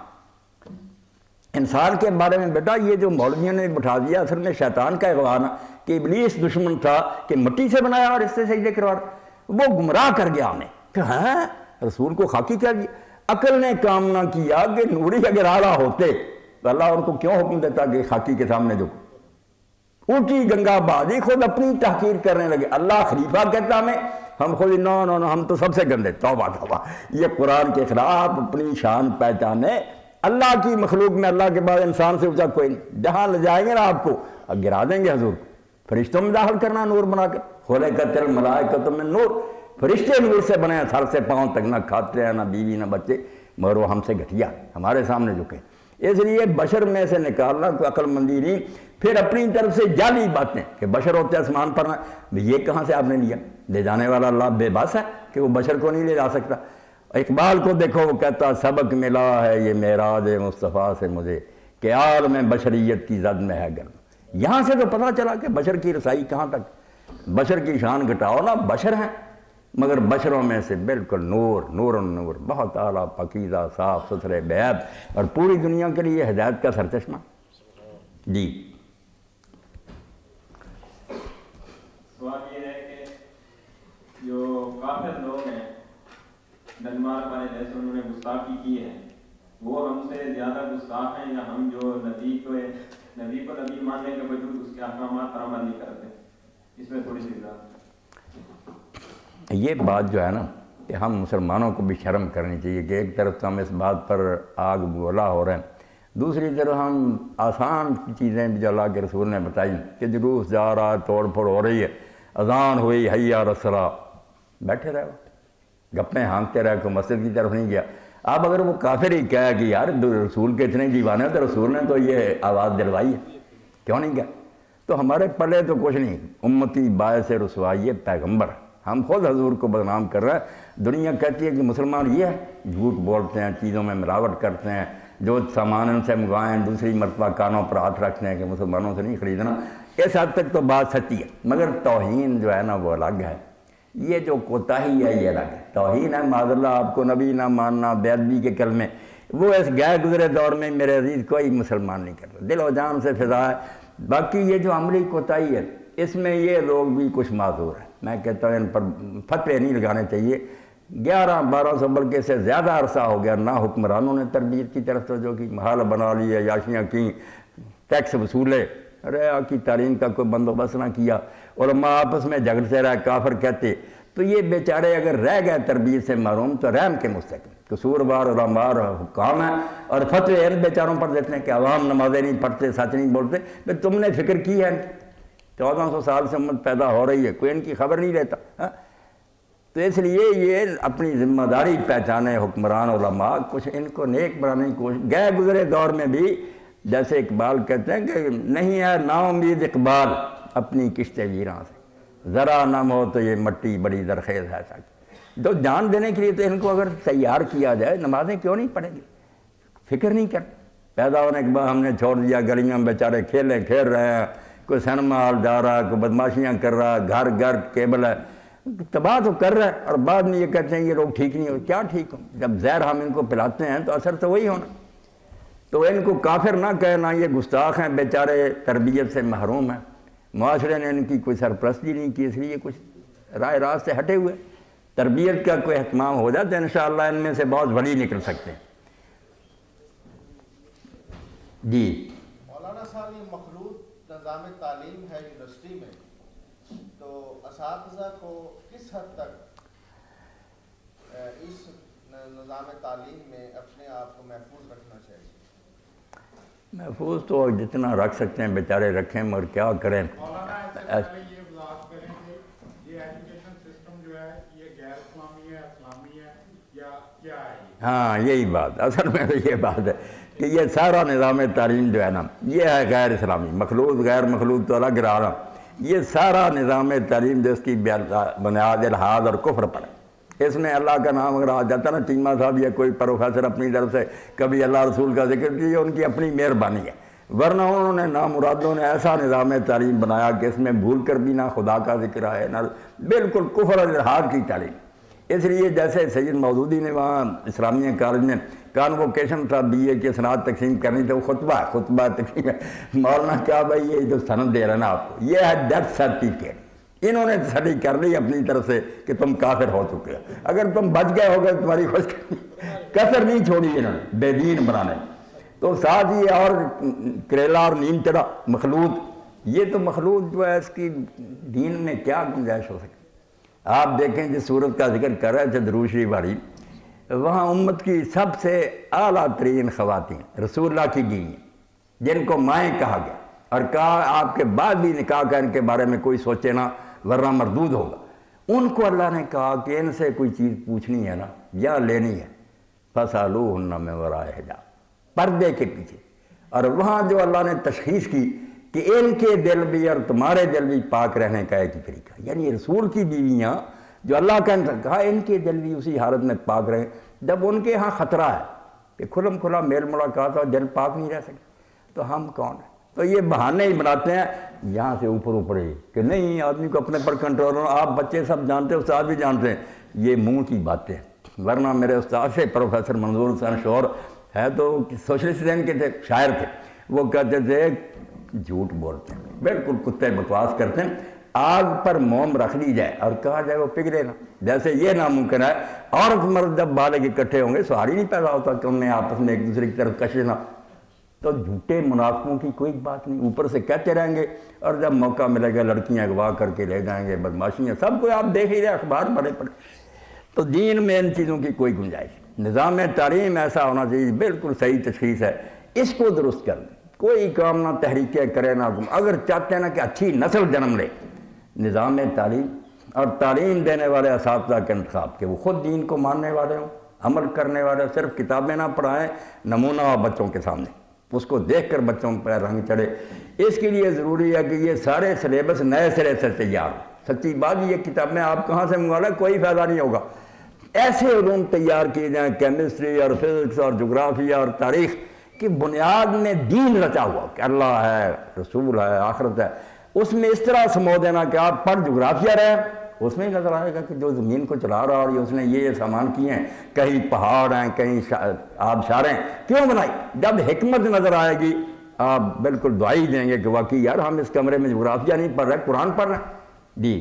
انسان کے بارے میں بیٹا یہ جو مولویوں نے بٹھا دیا، اصل میں شیطان کا اغوان کہ ابلیس دشمن تھا کہ مٹی سے بنایا اور اس سے سجدے کروا، وہ گمراہ کر گیا ہمیں کہ ہاں رسول کو خاکی کر دیا۔ عقل نے کام نہ کیا کہ نوری اگر اعلیٰ ہوتے تو اللہ ان کو کیوں حکم دیتا کہ خاکی کے سامنے جو اونٹی گنگا بازی، خود اپنی تحقیر کرنے لگے۔ اللہ خلیفہ کہتا ہمیں، ہم خود نو نو نو ہم تو سب سے گندے، توبہ توبہ، یہ قرآن کے خلاف اپنی شان پہچانے۔ اللہ کی مخلوق میں اللہ کے بعد انسان سے اونچا کوئی نہیں، جہاں لے جائیں گے نا آپ کو گرا دیں گے حضور کو۔ فرشتوں میں داخل کرنا نور بنا کے، خلقت الملائکۃ من نور، فرشتے نور سے بنے ہیں، سر سے پاؤں تک، نہ کھاتے ہیں نہ بیوی نہ بچے، مگر وہ ہم سے گھٹیا ہمارے سامنے جھکے۔ اس لیے بشر میں سے نکالنا کوئی عقل مندی نہیں۔ پھر اپنی طرف سے جعلی باتیں کہ بشر ہوتے آسمان پر، یہ کہاں سے آپ نے لیا؟ لے جانے والا اللہ بے بس ہے کہ وہ بشر کو نہیں لے جا سکتا۔ اقبال کو دیکھو، وہ کہتا سبق ملا ہے یہ معراج مصطفیٰ سے مجھے کہ عالم بشریت کی زد میں ہے گرم۔ یہاں سے تو پتہ چلا کہ بشر کی رسائی کہاں تک. بشر کی شان گھٹاؤ نا, بشر ہیں مگر بشروں میں سے بالکل نور نور نور, بہت اعلیٰ پاکیزہ صاف ستھرے بے عیب, اور پوری دنیا کے لیے ہدایت کا سرچشمہ. جی سوال یہ ہے کہ جو کافر لوگ ہیں ڈنمارک والے جیسے انہوں نے گستاخی کی ہے, وہ ہم سے زیادہ گستاخ ہیں یا ہم جو نبی کو نبی کو نبی ماننے کے باوجود اس کے احکامات پر عمل نہیں کرتے؟ اس میں تھوڑی سی اضافہ. یہ بات جو ہے نا کہ ہم مسلمانوں کو بھی شرم کرنی چاہیے کہ ایک طرف تو ہم اس بات پر آگ بولا ہو رہے ہیں, دوسری طرف ہم آسان چیزیں بھی جو اللہ کے رسول نے بتائی کہ جلوس جا رہا ہے, توڑ پھوڑ ہو رہی ہے, اذان ہوئی حی علی الصلاۃ, بیٹھے رہو, گپیں ہانکتے رہے, کوئی مسجد کی طرف نہیں گیا. اب اگر وہ کافر ہی کہا کہ یار رسول کے اتنے دیوانے تو رسول نے تو یہ آواز دلوائی ہے, کیوں نہیں گیا؟ تو ہمارے پلے تو کچھ نہیں, امتی باعث رسوائی ہے پیغمبر, ہم خود حضور کو بدنام کر رہے ہیں. دنیا کہتی ہے کہ مسلمان یہ ہے, جھوٹ بولتے ہیں, چیزوں میں ملاوٹ کرتے ہیں, جو سامان ان سے منگوائیں دوسری مرتبہ کانوں پر ہاتھ رکھتے ہیں کہ مسلمانوں سے نہیں خریدنا. اس حد تک تو بات سچی ہے, مگر توہین جو ہے نا وہ الگ ہے, یہ جو کوتاہی ہے یہ الگ ہے. توہین ہے معاذ اللہ آپ کو نبی نہ ماننا, بے ادبی کے کلمے, وہ اس گئے گزرے دور میں میرے عزیز کوئی مسلمان نہیں کرتا, دل و جان سے فضا ہے. باقی یہ جو عملی کوتاہی ہے اس میں یہ لوگ بھی کچھ معذور ہیں. میں کہتا ہوں ان پر فتوے نہیں لگانے چاہیے. گیارہ بارہ سو بلکہ اس سے زیادہ عرصہ ہو گیا نہ حکمرانوں نے تربیت کی طرف توجہ کی, محال بنا لی ہے, یاشیاں کی, ٹیکس وصولے, ارے آپ کی تعلیم کا کوئی بندوبست نہ کیا, علماء آپس میں جھگڑتے رہے, کافر کہتے. تو یہ بیچارے اگر رہ گئے تربیت سے محروم تو رحم کے مستحق, قصوروار علماء حکام ہیں, اور فتوے ان بیچاروں پر دیتے ہیں کہ عوام نمازیں نہیں پڑھتے, سچ نہیں بولتے. پھر تم نے فکر کی ہے, چودہ سو سال سے امت پیدا ہو رہی ہے, کوئی ان کی خبر نہیں لیتا. تو اس لیے یہ اپنی ذمہ داری پہچانے حکمران علماء, کچھ ان کو نیک بنانے کی کوشش. گئے گزرے دور میں بھی جیسے اقبال کہتے ہیں کہ نہیں ہے نا امید اقبال اپنی کشت ویراں سے, ذرا نم ہو تو یہ مٹی بڑی زرخیز ہے. تو جان دینے کے لیے تو ان کو اگر تیار کیا جائے, نمازیں کیوں نہیں پڑھیں گے؟ فکر نہیں کر, پیدا ہونے کے بعد ہم نے چھوڑ دیا, گلیوں میں بیچارے کھیلیں کھیل رہے ہیں, کوئی سینما ہال جا رہا ہے, کوئی بدماشیاں کر رہا ہے, گھر گھر کیبل ہے, تباہ تو کر رہا ہے, اور بعد میں یہ کہتے ہیں یہ لوگ ٹھیک نہیں ہو. کیا ٹھیک ہو؟ جب زہر ہم ان کو پلاتے ہیں تو اثر تو وہی ہونا. تو ان کو کافر نہ کہنا, یہ گستاخ ہیں بیچارے, تربیت سے محروم ہیں, معاشرے نے ان کی کوئی سرپرستی نہیں کی, اس لیے کچھ رائے راست سے ہٹے ہوئے. تربیت کا کوئی اہتمام ہو جاتا ہے انشاءاللہ ان میں سے بہت بڑی نکل سکتے ہیں. جی مولانا صاحب, یہ مخلوط نظام تعلیم ہے یونیورسٹی میں, تو اساتذہ کو کس حد تک اس نظام تعلیم میں اپنے آپ کو محفوظ رکھنا چاہیے؟ محفوظ تو جتنا رکھ سکتے ہیں بیچارے رکھیں, مگر کیا کریں. مولانا اس سے پہلے یہ وضاحت کریں کہ یہ ایجوکیشن سسٹم جو ہے یہ غیر اسلامی ہے, اسلامی ہے یا کیا ہے؟ ہاں یہی بات, اصل میں تو یہ بات ہے کہ یہ سارا نظام تعلیم جو ہے نا یہ ہے غیر اسلامی. مخلوط غیر مخلوط تو الگ رہا, یہ سارا نظام تعلیم جو اس کی بنیاد الحاد اور کفر پر ہے. اس میں اللہ کا نام اگر آ جاتا نا, چیمہ صاحب یا کوئی پروفیسر اپنی طرف سے کبھی اللہ رسول کا ذکر کیا, ان کی اپنی مہربانی ہے, ورنہ انہوں نے نامرادوں نے ایسا نظام تعلیم بنایا کہ اس میں بھول کر بھی نہ خدا کا ذکر آئے نہ بالکل کفر اور الحاد کی تعلیم. اس لیے جیسے سید مودودی نے وہاں اسلامیہ کالج میں کانووکیشن تھا بی اے کی سند تقسیم کرنی تھی, وہ خطبہ ہے خطبہ تقسیم ہے. مولانا کیا بھائی یہ جو سند دے رہے ہیں نا آپ کو, یہ ہے ڈیتھ سرٹیفکیٹ. انہوں نے تسلی کر لی اپنی طرف سے کہ تم کافر ہو چکے ہو, اگر تم بچ گئے ہو گئے تمہاری خوش کسر نہیں چھوڑی انہوں نے بے دین بنانے. تو ساتھ ہی اور کریلا اور نیم چڑا مخلوط, یہ تو مخلوط جو ہے اس کی دین میں کیا گنجائش ہو سکتی. آپ دیکھیں جس صورت کا ذکر کر رہے تھے درود شریف والی, وہاں امت کی سب سے اعلیٰ ترین خواتین رسول اللہ کی گئی ہیں, جن کو مائیں کہا گیا, اور کہا آپ کے بعد بھی نکاح کا ان کے بارے میں کوئی سوچے نہ ورنہ مردود ہوگا. ان کو اللہ نے کہا کہ ان سے کوئی چیز پوچھنی ہے نا یا لینی ہے, فَسَأَلُوهُنَّ مِن وَرَاءِ حِجَابٍ, پردے کے پیچھے. اور وہاں جو اللہ نے تشخیص کی کہ ان کے دل بھی اور تمہارے دل بھی پاک رہنے کا ایک ہی طریقہ, یعنی رسول کی بیویاں جو اللہ کا کہا ان کے دل بھی اسی حالت میں پاک رہیں جب ان کے ہاں خطرہ ہے کہ کھلم کھلا میل ملاقات اور دل پاک نہیں رہ سکتے. تو ہم کون ہیں؟ تو یہ بہانے ہی بناتے ہیں یہاں سے اوپر اوپر ہی کہ نہیں آدمی کو اپنے پر کنٹرول ہونا. آپ بچے سب جانتے ہیں, استاد بھی جانتے ہیں, یہ منہ کی باتیں. ورنہ میرے استاد سے پروفیسر منظور حسین شور ہے تو سوشلسٹ دین کے تھے, شاعر تھے, وہ کہتے تھے جھوٹ بولتے ہیں, بالکل کتے بکواس کرتے ہیں. آگ پر موم رکھ دی جائے اور کہا جائے وہ پگھلے نا. جیسے یہ ناممکن ہے عورت مرد جب بالغ اکٹھے ہوں گے سہاری نہیں پیدا ہوتا کہ انہیں آپس میں ایک دوسرے کی طرف کشنا. تو جھوٹے منافقوں کی کوئی بات نہیں, اوپر سے کہتے رہیں گے اور جب موقع ملے گا لڑکیاں اغوا کر کے لے جائیں گے, بدماشیاں سب کو آپ دیکھ ہی رہے, اخبار پڑھے پڑھے. تو دین میں ان چیزوں کی کوئی گنجائش. نظام تعلیم ایسا ہونا چاہیے, بالکل صحیح تشخیص ہے, اس کو درست کر دیں. کوئی کام نہ تحریکیں کرے نہ حکم. اگر چاہتے ہیں نا کہ اچھی نسل جنم لے, نظام تعلیم اور تعلیم دینے والے اساتذہ کے انتخاب کے وہ خود دین کو ماننے والے ہوں, عمل کرنے والے, صرف کتابیں نہ پڑھائیں, نمونہ ہو بچوں کے سامنے, اس کو دیکھ کر بچوں پہ رنگ چڑھے. اس کے لیے ضروری ہے کہ یہ سارے سلیبس نئے سرے سے تیار ہو. سچی بات یہ کتابیں آپ کہاں سے منگوا لیں, کوئی فائدہ نہیں ہوگا. ایسے علوم تیار کیے جائیں, کیمسٹری اور فزکس اور جغرافیہ اور تاریخ کی بنیاد میں دین رچا ہوا کہ اللہ ہے, رسول ہے, آخرت ہے. اس میں اس طرح سمو دینا کہ آپ پڑھ جغرافیہ رہے, اس میں ہی نظر آئے گا کہ جو زمین کو چلا رہا اور اس نے یہ سامان کیے ہیں, کہیں پہاڑ ہیں, کہیں آبشاریں کیوں بنائی. جب حکمت نظر آئے گی آپ بالکل دعائی دیں گے کہ واقعی یار ہم اس کمرے میں جغرافیہ نہیں پڑھ رہے, قرآن پڑھ رہے ہیں. جی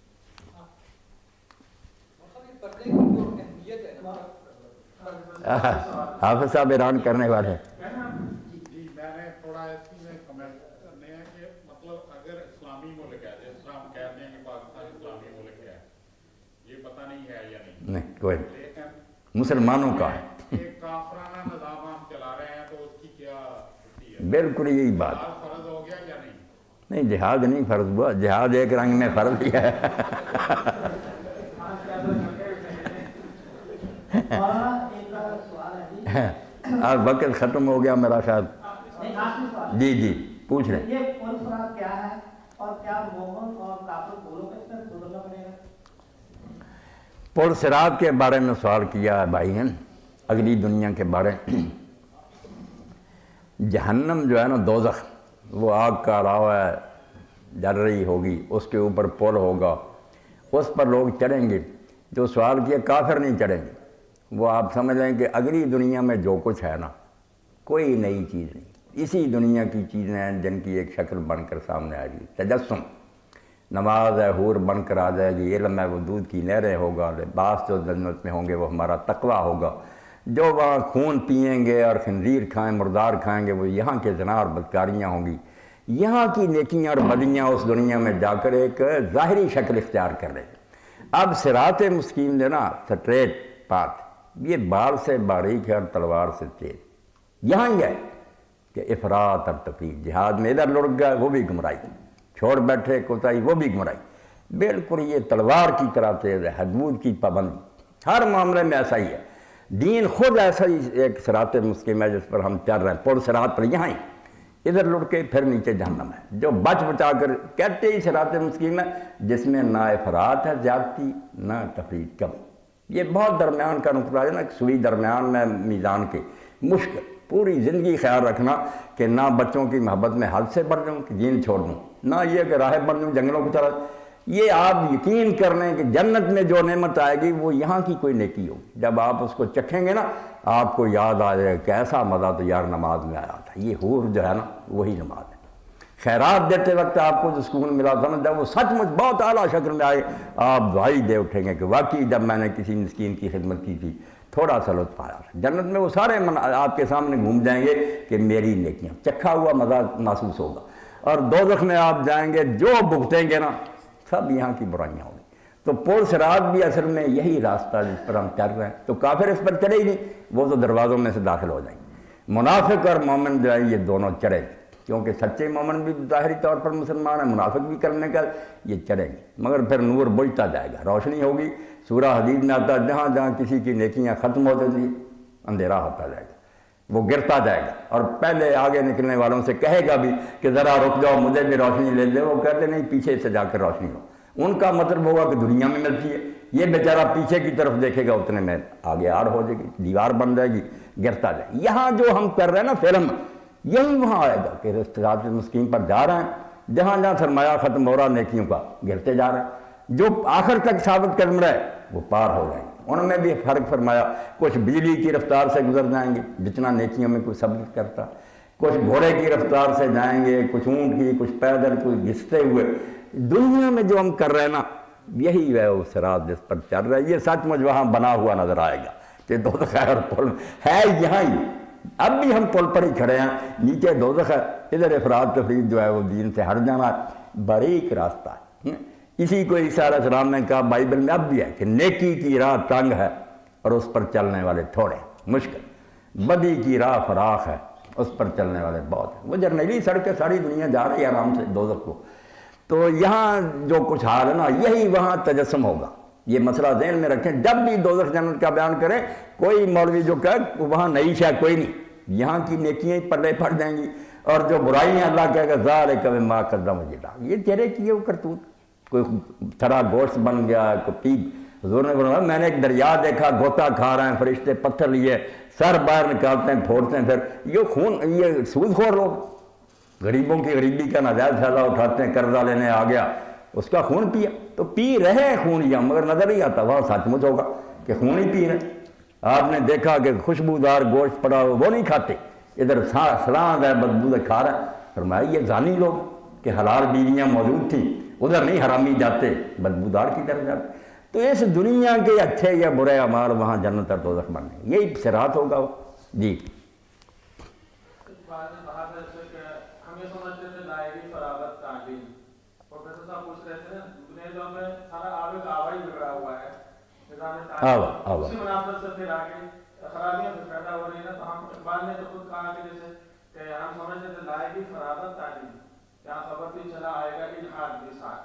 حافظ صاحب ایران کرنے والے ہیں. جی میں نے تھوڑا اسی میں کمنٹ کرنے ہیں کہ مطلب اگر اسلامی ملک ہے, جس طرح ہم کہتے ہیں کہ پاکستان اسلامی ملک ہے, یہ پتہ نہیں ہے یا نہیں, نہیں کوئی لیکن مسلمانوں کا ہے, ایک کافرانہ نظام ہم چلا رہے ہیں تو اس کی کیا ہوتی ہے؟ بالکل یہی بات. فرض ہو گیا یا نہیں؟ نہیں جہاد نہیں فرض ہوا, جہاد ایک رنگ میں فرض ہی ہے. آج وقت ختم ہو گیا میرا خیال. جی جی پوچھ رہے ہیں. یہ پل صراط کیا ہے اور کیا مومن اور کافر دونوں کا اس میں گزرنا پڑے گا؟ پل صراط کے بارے میں سوال کیا ہے بھائی ہیں, اگلی دنیا کے بارے. جہنم جو ہے نا, دوزخ, وہ آگ کا راو ہے, جل رہی ہوگی, اس کے اوپر پل ہوگا, اس پر لوگ چڑھیں گے. جو سوال کیا کافر نہیں چڑھیں گے, وہ آپ سمجھ لیں کہ اگلی دنیا میں جو کچھ ہے نا کوئی نئی چیز نہیں, اسی دنیا کی چیزیں ہیں جن کی ایک شکل بن کر سامنے آئے گی. تجسم, نماز ہے حور بن کر آ جائے گی, علم ہے وہ دودھ کی نہریں ہوگا, لباس جو جنت میں ہوں گے وہ ہمارا تقویٰ ہوگا. جو وہاں خون پئیں گے اور خنزیر کھائیں, مردار کھائیں گے, وہ یہاں کے زنا اور بدکاریاں ہوں گی. یہاں کی نیکیاں اور بدیاں اس دنیا میں جا کر ایک ظاہری شکل اختیار کر لیں گے. اب صراط مستقیم دینا سٹریٹ پاتھ, یہ بال سے باریک ہے اور تلوار سے تیز. یہاں ہی ہے کہ افراط اور تفریط. جہاد میں ادھر لڑک گئے وہ بھی گمراہی, چھوڑ بیٹھے کوتاہی وہ بھی گمراہی. بالکل یہ تلوار کی طرح تیز ہے, حدود کی پابندی. ہر معاملے میں ایسا ہی ہے. دین خود ایسا ہی ایک صراط مستقیم ہے جس پر ہم چل رہے ہیں, پل صراط پر. یہاں ہی ادھر لڑ کے پھر نیچے جہنم ہے, جو بچ بچا کر کہتے ہی صراط مستقیم ہے, جس میں نہ افراط ہے زیادتی نہ تفریط کم. یہ بہت درمیان کا نقطہ ہے نا, سوئی درمیان میں میزان کے. مشکل پوری زندگی خیال رکھنا کہ نہ بچوں کی محبت میں حد سے بڑھ جاؤں کہ دین چھوڑ دوں, نہ یہ کہ راہ بڑھ جاؤں جنگلوں کو چلا. یہ آپ یقین کر لیں کہ جنت میں جو نعمت آئے گی وہ یہاں کی کوئی نیکی ہوگی. جب آپ اس کو چکھیں گے نا آپ کو یاد آ جائے کہ ایسا مزہ تو یار نماز میں آیا تھا. یہ حور جو ہے نا وہی نماز ہے. خیرات دیتے وقت آپ کو جو سکون ملا تھا نا, جب وہ سچ مچ بہت اعلیٰ شکل میں آئے, آپ دعائی دے اٹھیں گے کہ واقعی جب میں نے کسی مسکین کی خدمت کی تھی تھوڑا سا لطف آیا. جنت میں وہ سارے آپ کے سامنے گھوم جائیں گے کہ میری نیکیاں, چکھا ہوا مزہ محسوس ہوگا. اور دوزخ میں آپ جائیں گے, جو بھگتیں گے نا سب یہاں کی برائیاں ہوں گی. تو پل صراط بھی اصل میں یہی راستہ جس پر ہم چل رہے ہیں. تو کافر اس پر چڑھے ہی نہیں, وہ تو دروازوں میں سے داخل ہو جائیں گے. منافق اور مومن جو ہے یہ دونوں چڑھے گے, کیونکہ سچے مومن بھی ظاہری طور پر مسلمان ہیں, منافق بھی کرنے کا یہ چڑھیں گے. مگر پھر نور بجھتا جائے گا, روشنی ہوگی. سورہ حدید میں آتا ہے جہاں جہاں کسی کی نیکیاں ختم ہو جاتی اندھیرا ہوتا جائے گا, وہ گرتا جائے گا. اور پہلے آگے نکلنے والوں سے کہے گا بھی کہ ذرا رک جاؤ مجھے بھی روشنی لے لے. وہ کہتے نہیں پیچھے سے جا کر روشنی ہو. ان کا مطلب ہوگا کہ دنیا میں ملتی ہے, یہ بیچارہ پیچھے کی طرف دیکھے گا اتنے میں آگے آڑ ہو جائے گی, دیوار بن جائے گی, گرتا جائے. یہاں جو ہم کر رہے ہیں نا فلم, یہی وہاں آئے گا کہ صراط مستقیم پر جا رہے ہیں، جہاں جہاں سرمایہ ختم ہو رہا نیکیوں کا گرتے جا رہے ہیں، جو آخر تک ثابت قدم رہے وہ پار ہو جائیں گے۔ ان میں بھی فرق فرمایا، کچھ بجلی کی رفتار سے گزر جائیں گے جتنا نیکیوں میں کوئی ثبت کرتا، کچھ گھوڑے کی رفتار سے جائیں گے، کچھ اونٹ کی، کچھ پیدل، کچھ گھستے ہوئے۔ دنیا میں جو ہم کر رہے ہیں نا یہی ہے وہ صراط جس پر چل رہا ہے، یہ سچ مجھ وہاں بنا ہوا نظر آئے گا کہ دوزخ ہے اور پل ہے یہاں ہی، اب بھی ہم پل پر ہی کھڑے ہیں، نیچے دوزخ ہے، ادھر افراد تفرید جو ہے وہ دین سے ہٹ جانا ہے، باریک راستہ ہے۔ اسی کو عیسیٰ علیہ السلام نے کہا بائبل میں اب بھی ہے کہ نیکی کی راہ تنگ ہے اور اس پر چلنے والے تھوڑے مشکل، بدی کی راہ فراخ ہے اس پر چلنے والے بہت ہیں۔ وہ جرنیلی سڑکیں ساری دنیا جا رہی ہے آرام سے دوزخ کو، تو یہاں جو کچھ حال ہے نا یہی وہاں تجسم ہوگا۔ یہ مسئلہ ذہن میں رکھیں، جب بھی دوزخ جنت کا بیان کریں کوئی مولوی جو کہ وہاں نئی شے کوئی نہیں، یہاں کی نیکیاں ہی پلے پڑ جائیں گی، اور جو برائیاں اللہ کہے گا ذالک بما قدمت یداک، یہ تیرے کیے وہ کرتوت، کوئی تھرا گوشت بن گیا، کوئی پیپ۔ حضور نے فرمایا میں نے ایک دریا دیکھا، گوتا کھا رہے ہیں فرشتے، پتھر لیے سر باہر نکالتے ہیں، پھوڑتے ہیں، پھر یہ خون، یہ سود خور لوگ غریبوں کی غریبی کا ناجائز فائدہ اٹھاتے ہیں، قرضہ لینے آ گیا اس کا خون پیا، تو پی رہے خون یا مگر نظر نہیں آتا، وہاں سچ مچ ہوگا کہ خون ہی پی رہے۔ آپ نے دیکھا کہ خوشبودار گوشت پڑا ہو وہ نہیں کھاتے، ادھر سلام ہے بدبو سے کھا رہے ہیں۔ فرمایا یہ زانی لوگ کہ حلال بیویاں موجود تھیں، ادھر نہیں حرامی جاتے، بدبودار کی طرف جاتے۔ تو اس دنیا کے اچھے یا برے اعمال وہاں جنت اور دوزخ بننے، یہی صراط ہوگا وہ۔ جی ہم یہ سمجھتے تھے لائقی فراغت تعلیم، پروفیسر صاحب پوچھ رہے تھے دنیا میں سارا آبے کا آبا ہی بگڑا ہوا ہے، نظام تعلیم اسی منافت سے پھر آگے خرابیاں سے پیدا ہو رہی ہیں، تو ہم اقبال نے تو خود کہا کہ جیسے کہ ہم سمجھتے تھے لائقی فراغت تعلیم، یہاں خبر بھی چلا آئے گا الحاد بھی ساتھ،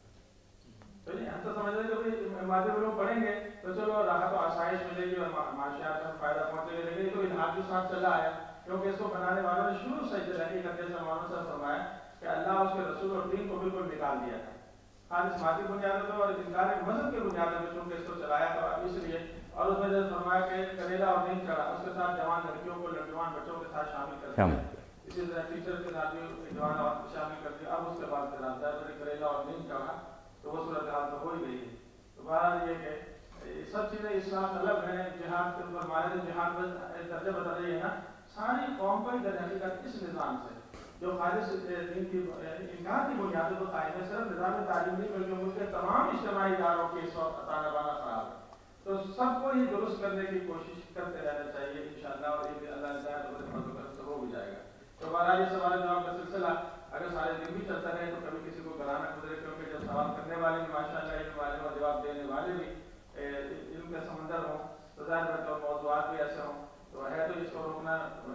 تو ہم تو سمجھتے ہیں کہ مادی علوم پڑھیں گے تو چلو راحت و آسائش ملے گی اور معاشیات میں فائدہ پہنچے گا، لیکن یہ تو الحاد بھی ساتھ چلا ہے، کیونکہ اس کو بنانے والوں نے شروع سے جیسے سلمان سے فرمایا کہ اللہ اس کے رسول اور دین کو بالکل نکال دیا تھا، خالص مادی بنیادوں پہ اور انکار مذہب کی بنیادوں پہ چونکہ اس کو چلایا تھا، اس لیے اور اس میں جیسے فرمایا کہ کریلا اور دین چڑھا، اس کے ساتھ جوان لڑکیوں کو لڑکیوان بچوں کے ساتھ شامل کر دیا، اسی طرح ٹیچر کے ساتھ بھی جوان شامل کر دیا، اب اس کے بعد پھر کریلا اور دین چڑھا تو وہ صورت حال تو ہو ہی گئی ہے۔ تو بہرحال یہ کہ سب چیزیں اسلام الگ ہیں، جہاد کے اوپر ہمارے جہاد میں درجہ بتا رہی ہے نا، ساری قوم کو در حقیقت اس نظام سے جو خالص دین کی انکار کی بنیادوں پر قائم ہے، صرف نظام تعلیم نہیں بلکہ ملک کے تمام اجتماعی اداروں کے اس وقت تانا بانا خراب ہے، تو سب کو ہی درست کرنے کی کوشش کرتے رہنا چاہیے انشاءاللہ، اور یہ اللہ تعالیٰ سے ہو بھی جائے گا۔ تو بہرحال یہ سوال جواب کا سلسلہ اگر سارے دن بھی چلتا رہے تو کبھی کسی کو گرانا گزرے، کیونکہ جب سوال کرنے والے بھی ماشاءاللہ علم والے اور جواب دینے والے بھی علم کا سمندر ہوں تو ظاہر ہے اور موضوعات بھی ایسے ہوں تو ہے، تو اس کو روکنا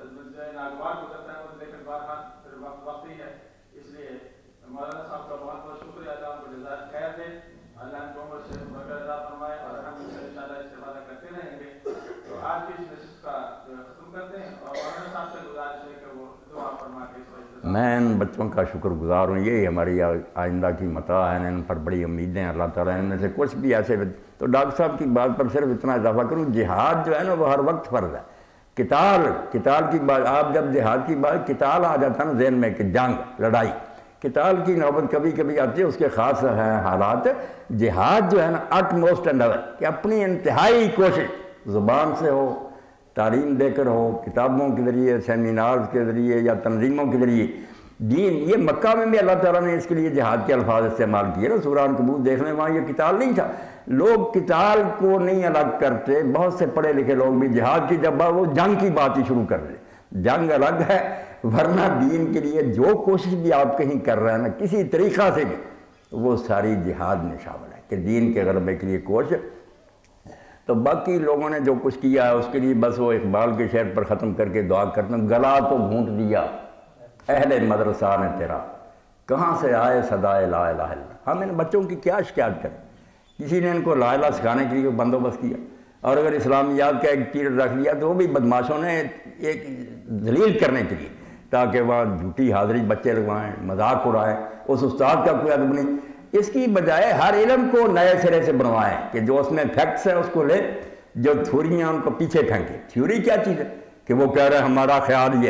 ناگوار گزرتا ہے، لیکن بہرحال پھر وقت وقت ہی ہے، اس لیے مولانا صاحب کا بہت بہت شکریہ، اللہ ان کو جزائے خیر دے، اللہ ان کو عمر سے برکت عطا فرمائے، اور ہم انشاءاللہ استفادہ کرتے رہیں گے۔ تو آج کی اس نشست کا ختم کرتے ہیں اور مولانا صاحب سے گزارش ہے کہ وہ دعا فرما کے اس وقت میں ان بچوں کا شکر گزار ہوں، یہی ہماری آئندہ کی متاع ہے، ان پر بڑی امیدیں اللہ تعالیٰ ان میں سے کچھ بھی ایسے۔ تو ڈاکٹر صاحب کی بات پر صرف اتنا اضافہ کروں، جہاد جو ہے نا وہ ہر وقت فرض ہے، قتال قتال کی بات، آپ جب جہاد کی بات قتال آ جاتا ہے نا ذہن میں کہ جنگ لڑائی، قتال کی نوبت کبھی کبھی آتی ہے، اس کے خاص ہیں حالات۔ جہاد جو ہے نا اٹ موسٹ انڈیور کہ اپنی انتہائی کوشش زبان سے ہو، تعلیم دے کر ہو، کتابوں کے ذریعے، سیمینارز کے ذریعے یا تنظیموں کے ذریعے دین۔ یہ مکہ میں بھی اللہ تعالیٰ نے اس کے لیے جہاد کے الفاظ استعمال کیے نا، سورہ عنکبوت دیکھ لیں وہاں یہ قتال نہیں تھا، لوگ قتال کو نہیں الگ کرتے، بہت سے پڑھے لکھے لوگ بھی جہاد کی جب وہ جنگ کی بات ہی شروع کر دیں، جنگ الگ ہے، ورنہ دین کے لیے جو کوشش بھی آپ کہیں کر رہے ہیں نا کسی طریقہ سے بھی، وہ ساری جہاد میں شامل ہے کہ دین کے غلبے کے لیے کوشش۔ تو باقی لوگوں نے جو کچھ کیا ہے اس کے لیے بس وہ اقبال کے شعر پر ختم کر کے دعا کرتے ہیں، گلا تو گھونٹ دیا اہل مدرسہ نے تیرا، کہاں سے آئے صدائے لا الہ الا۔ ہم ان بچوں کی کیا شکایت کریں، کسی نے ان کو لا الہ سکھانے کے لیے بندوبست کیا، اور اگر اسلامیات کا ایک پیریڈ رکھ لیا تو وہ بھی بدماشوں نے ایک ذلیل کرنے کے لیے، تاکہ وہاں جھوٹی حاضری بچے لگوائیں، مذاق اڑائیں، اس استاد کا کوئی ادب نہیں۔ اس کی بجائے ہر علم کو نئے سرے سے بنوائیں کہ جو اس میں فیکٹس ہیں اس کو لے، جو تھیوریاں ان کو پیچھے پھینکیں۔ تھیوری کیا چیز ہے کہ وہ کہہ رہے ہیں ہمارا خیال یہ ہے،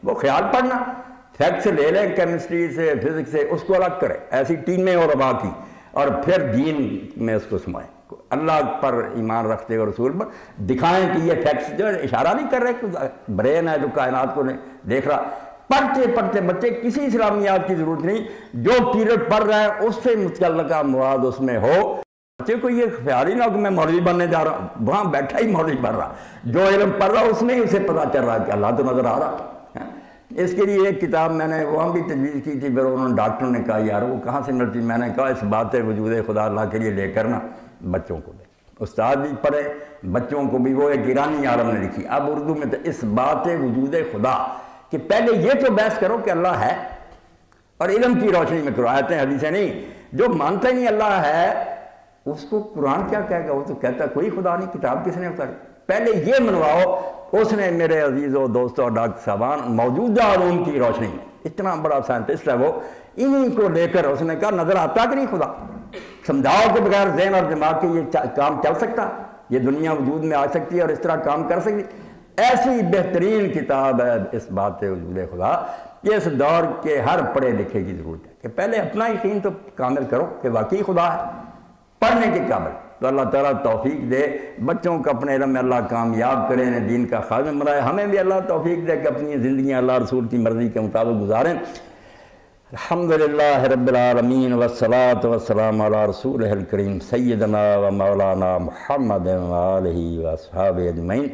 وہ خیال پڑھنا، فیکٹس لے لیں کیمسٹری سے فزکس سے، اس کو الگ کریں ایسی ٹیمیں اور ابا کی، اور پھر دین میں اس کو سمائیں، اللہ پر ایمان رکھتے اور رسول پر دکھائیں کہ یہ فیکٹس جو اشارہ نہیں کر رہے کہ برین ہے جو کائنات کو دیکھ رہا۔ پڑھتے پڑھتے بچے کسی اسلامیات کی ضرورت نہیں، جو پیریڈ پڑھ رہا ہے اس سے متعلقہ مواد اس میں ہو، بچے کو یہ خیال ہی نہ ہو کہ میں مولوی بننے جا رہا ہوں، وہاں بیٹھا ہی مولوی پڑھ رہا، جو علم پڑھ رہا اس میں ہی اسے پتہ چل رہا ہے کہ اللہ تو نظر آ رہا۔ اس کے لیے ایک کتاب میں نے وہاں بھی تجویز کی تھی، پھر انہوں نے ڈاکٹروں نے کہا یار وہ کہاں سے ملتی، میں نے کہا اس بات وجود خدا اللہ کے لیے لے کر نا بچوں کو دے، استاد بھی پڑھے بچوں کو بھی، وہ ایک ایرانی عالم نے لکھی اب اردو میں، تو اس بات وجود خدا کہ پہلے یہ تو بحث کرو کہ اللہ ہے، اور علم کی روشنی میں کرو، آیتیں حدیثیں نہیں، جو مانتا ہی نہیں اللہ ہے اس کو قرآن کیا کہے گا، وہ تو کہتا ہے کوئی خدا نہیں، کتاب کس نے اتاری، پہلے یہ منواؤ۔ اس نے میرے عزیزوں دوستوں اور ڈاکٹر صاحبان موجودہ علوم کی روشنی میں، اتنا بڑا سائنٹسٹ ہے وہ، انہی کو لے کر اس نے کہا نظر آتا کہ نہیں خدا، سمجھاؤ کہ بغیر ذہن اور دماغ کے یہ کام چل سکتا، یہ دنیا وجود میں آ سکتی ہے اور اس طرح کام کر سکتی، ایسی بہترین کتاب ہے اس بات وجود خدا کہ اس دور کے ہر پڑھے لکھے کی ضرورت ہے کہ پہلے اپنا یقین تو کامل کرو کہ واقعی خدا ہے، پڑھنے کے قابل، تو اللہ تعالیٰ توفیق دے بچوں کو اپنے علم میں اللہ کامیاب کرے، انہیں دین کا خادم بنائے، ہمیں بھی اللہ توفیق دے کہ اپنی زندگیاں اللہ رسول کی مرضی کے مطابق گزاریں۔ الحمدللہ رب العالمین والصلاة والسلام علی رسولہ الکریم سیدنا و مولانا محمد وآلہ واصحابہ اجمعین۔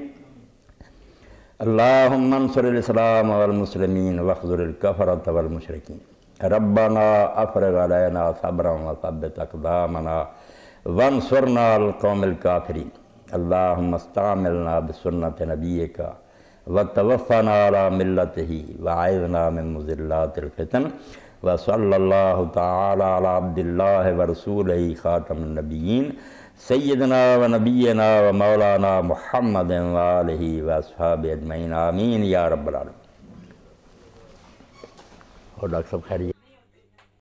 اللہم انصر الاسلام والمسلمین واخذل الکفرۃ والمشرکین، ربنا افرغ علینا صبرا وثبت اقدامنا وانصرنا علی القوم الکافرین، اللہم استعملنا بسنت نبیک وتوفنا علی ملتہ وعیذنا من مضلات الفتن، وصلی اللہ تعالی علی عبد اللہ ورسولہ خاتم النبیین سیدنا و نبینا و مولانا محمد وآلہ واصحابہ اجمعین، آمین یا رب العالمین۔ اور ڈاکٹر صاحب خیریت؟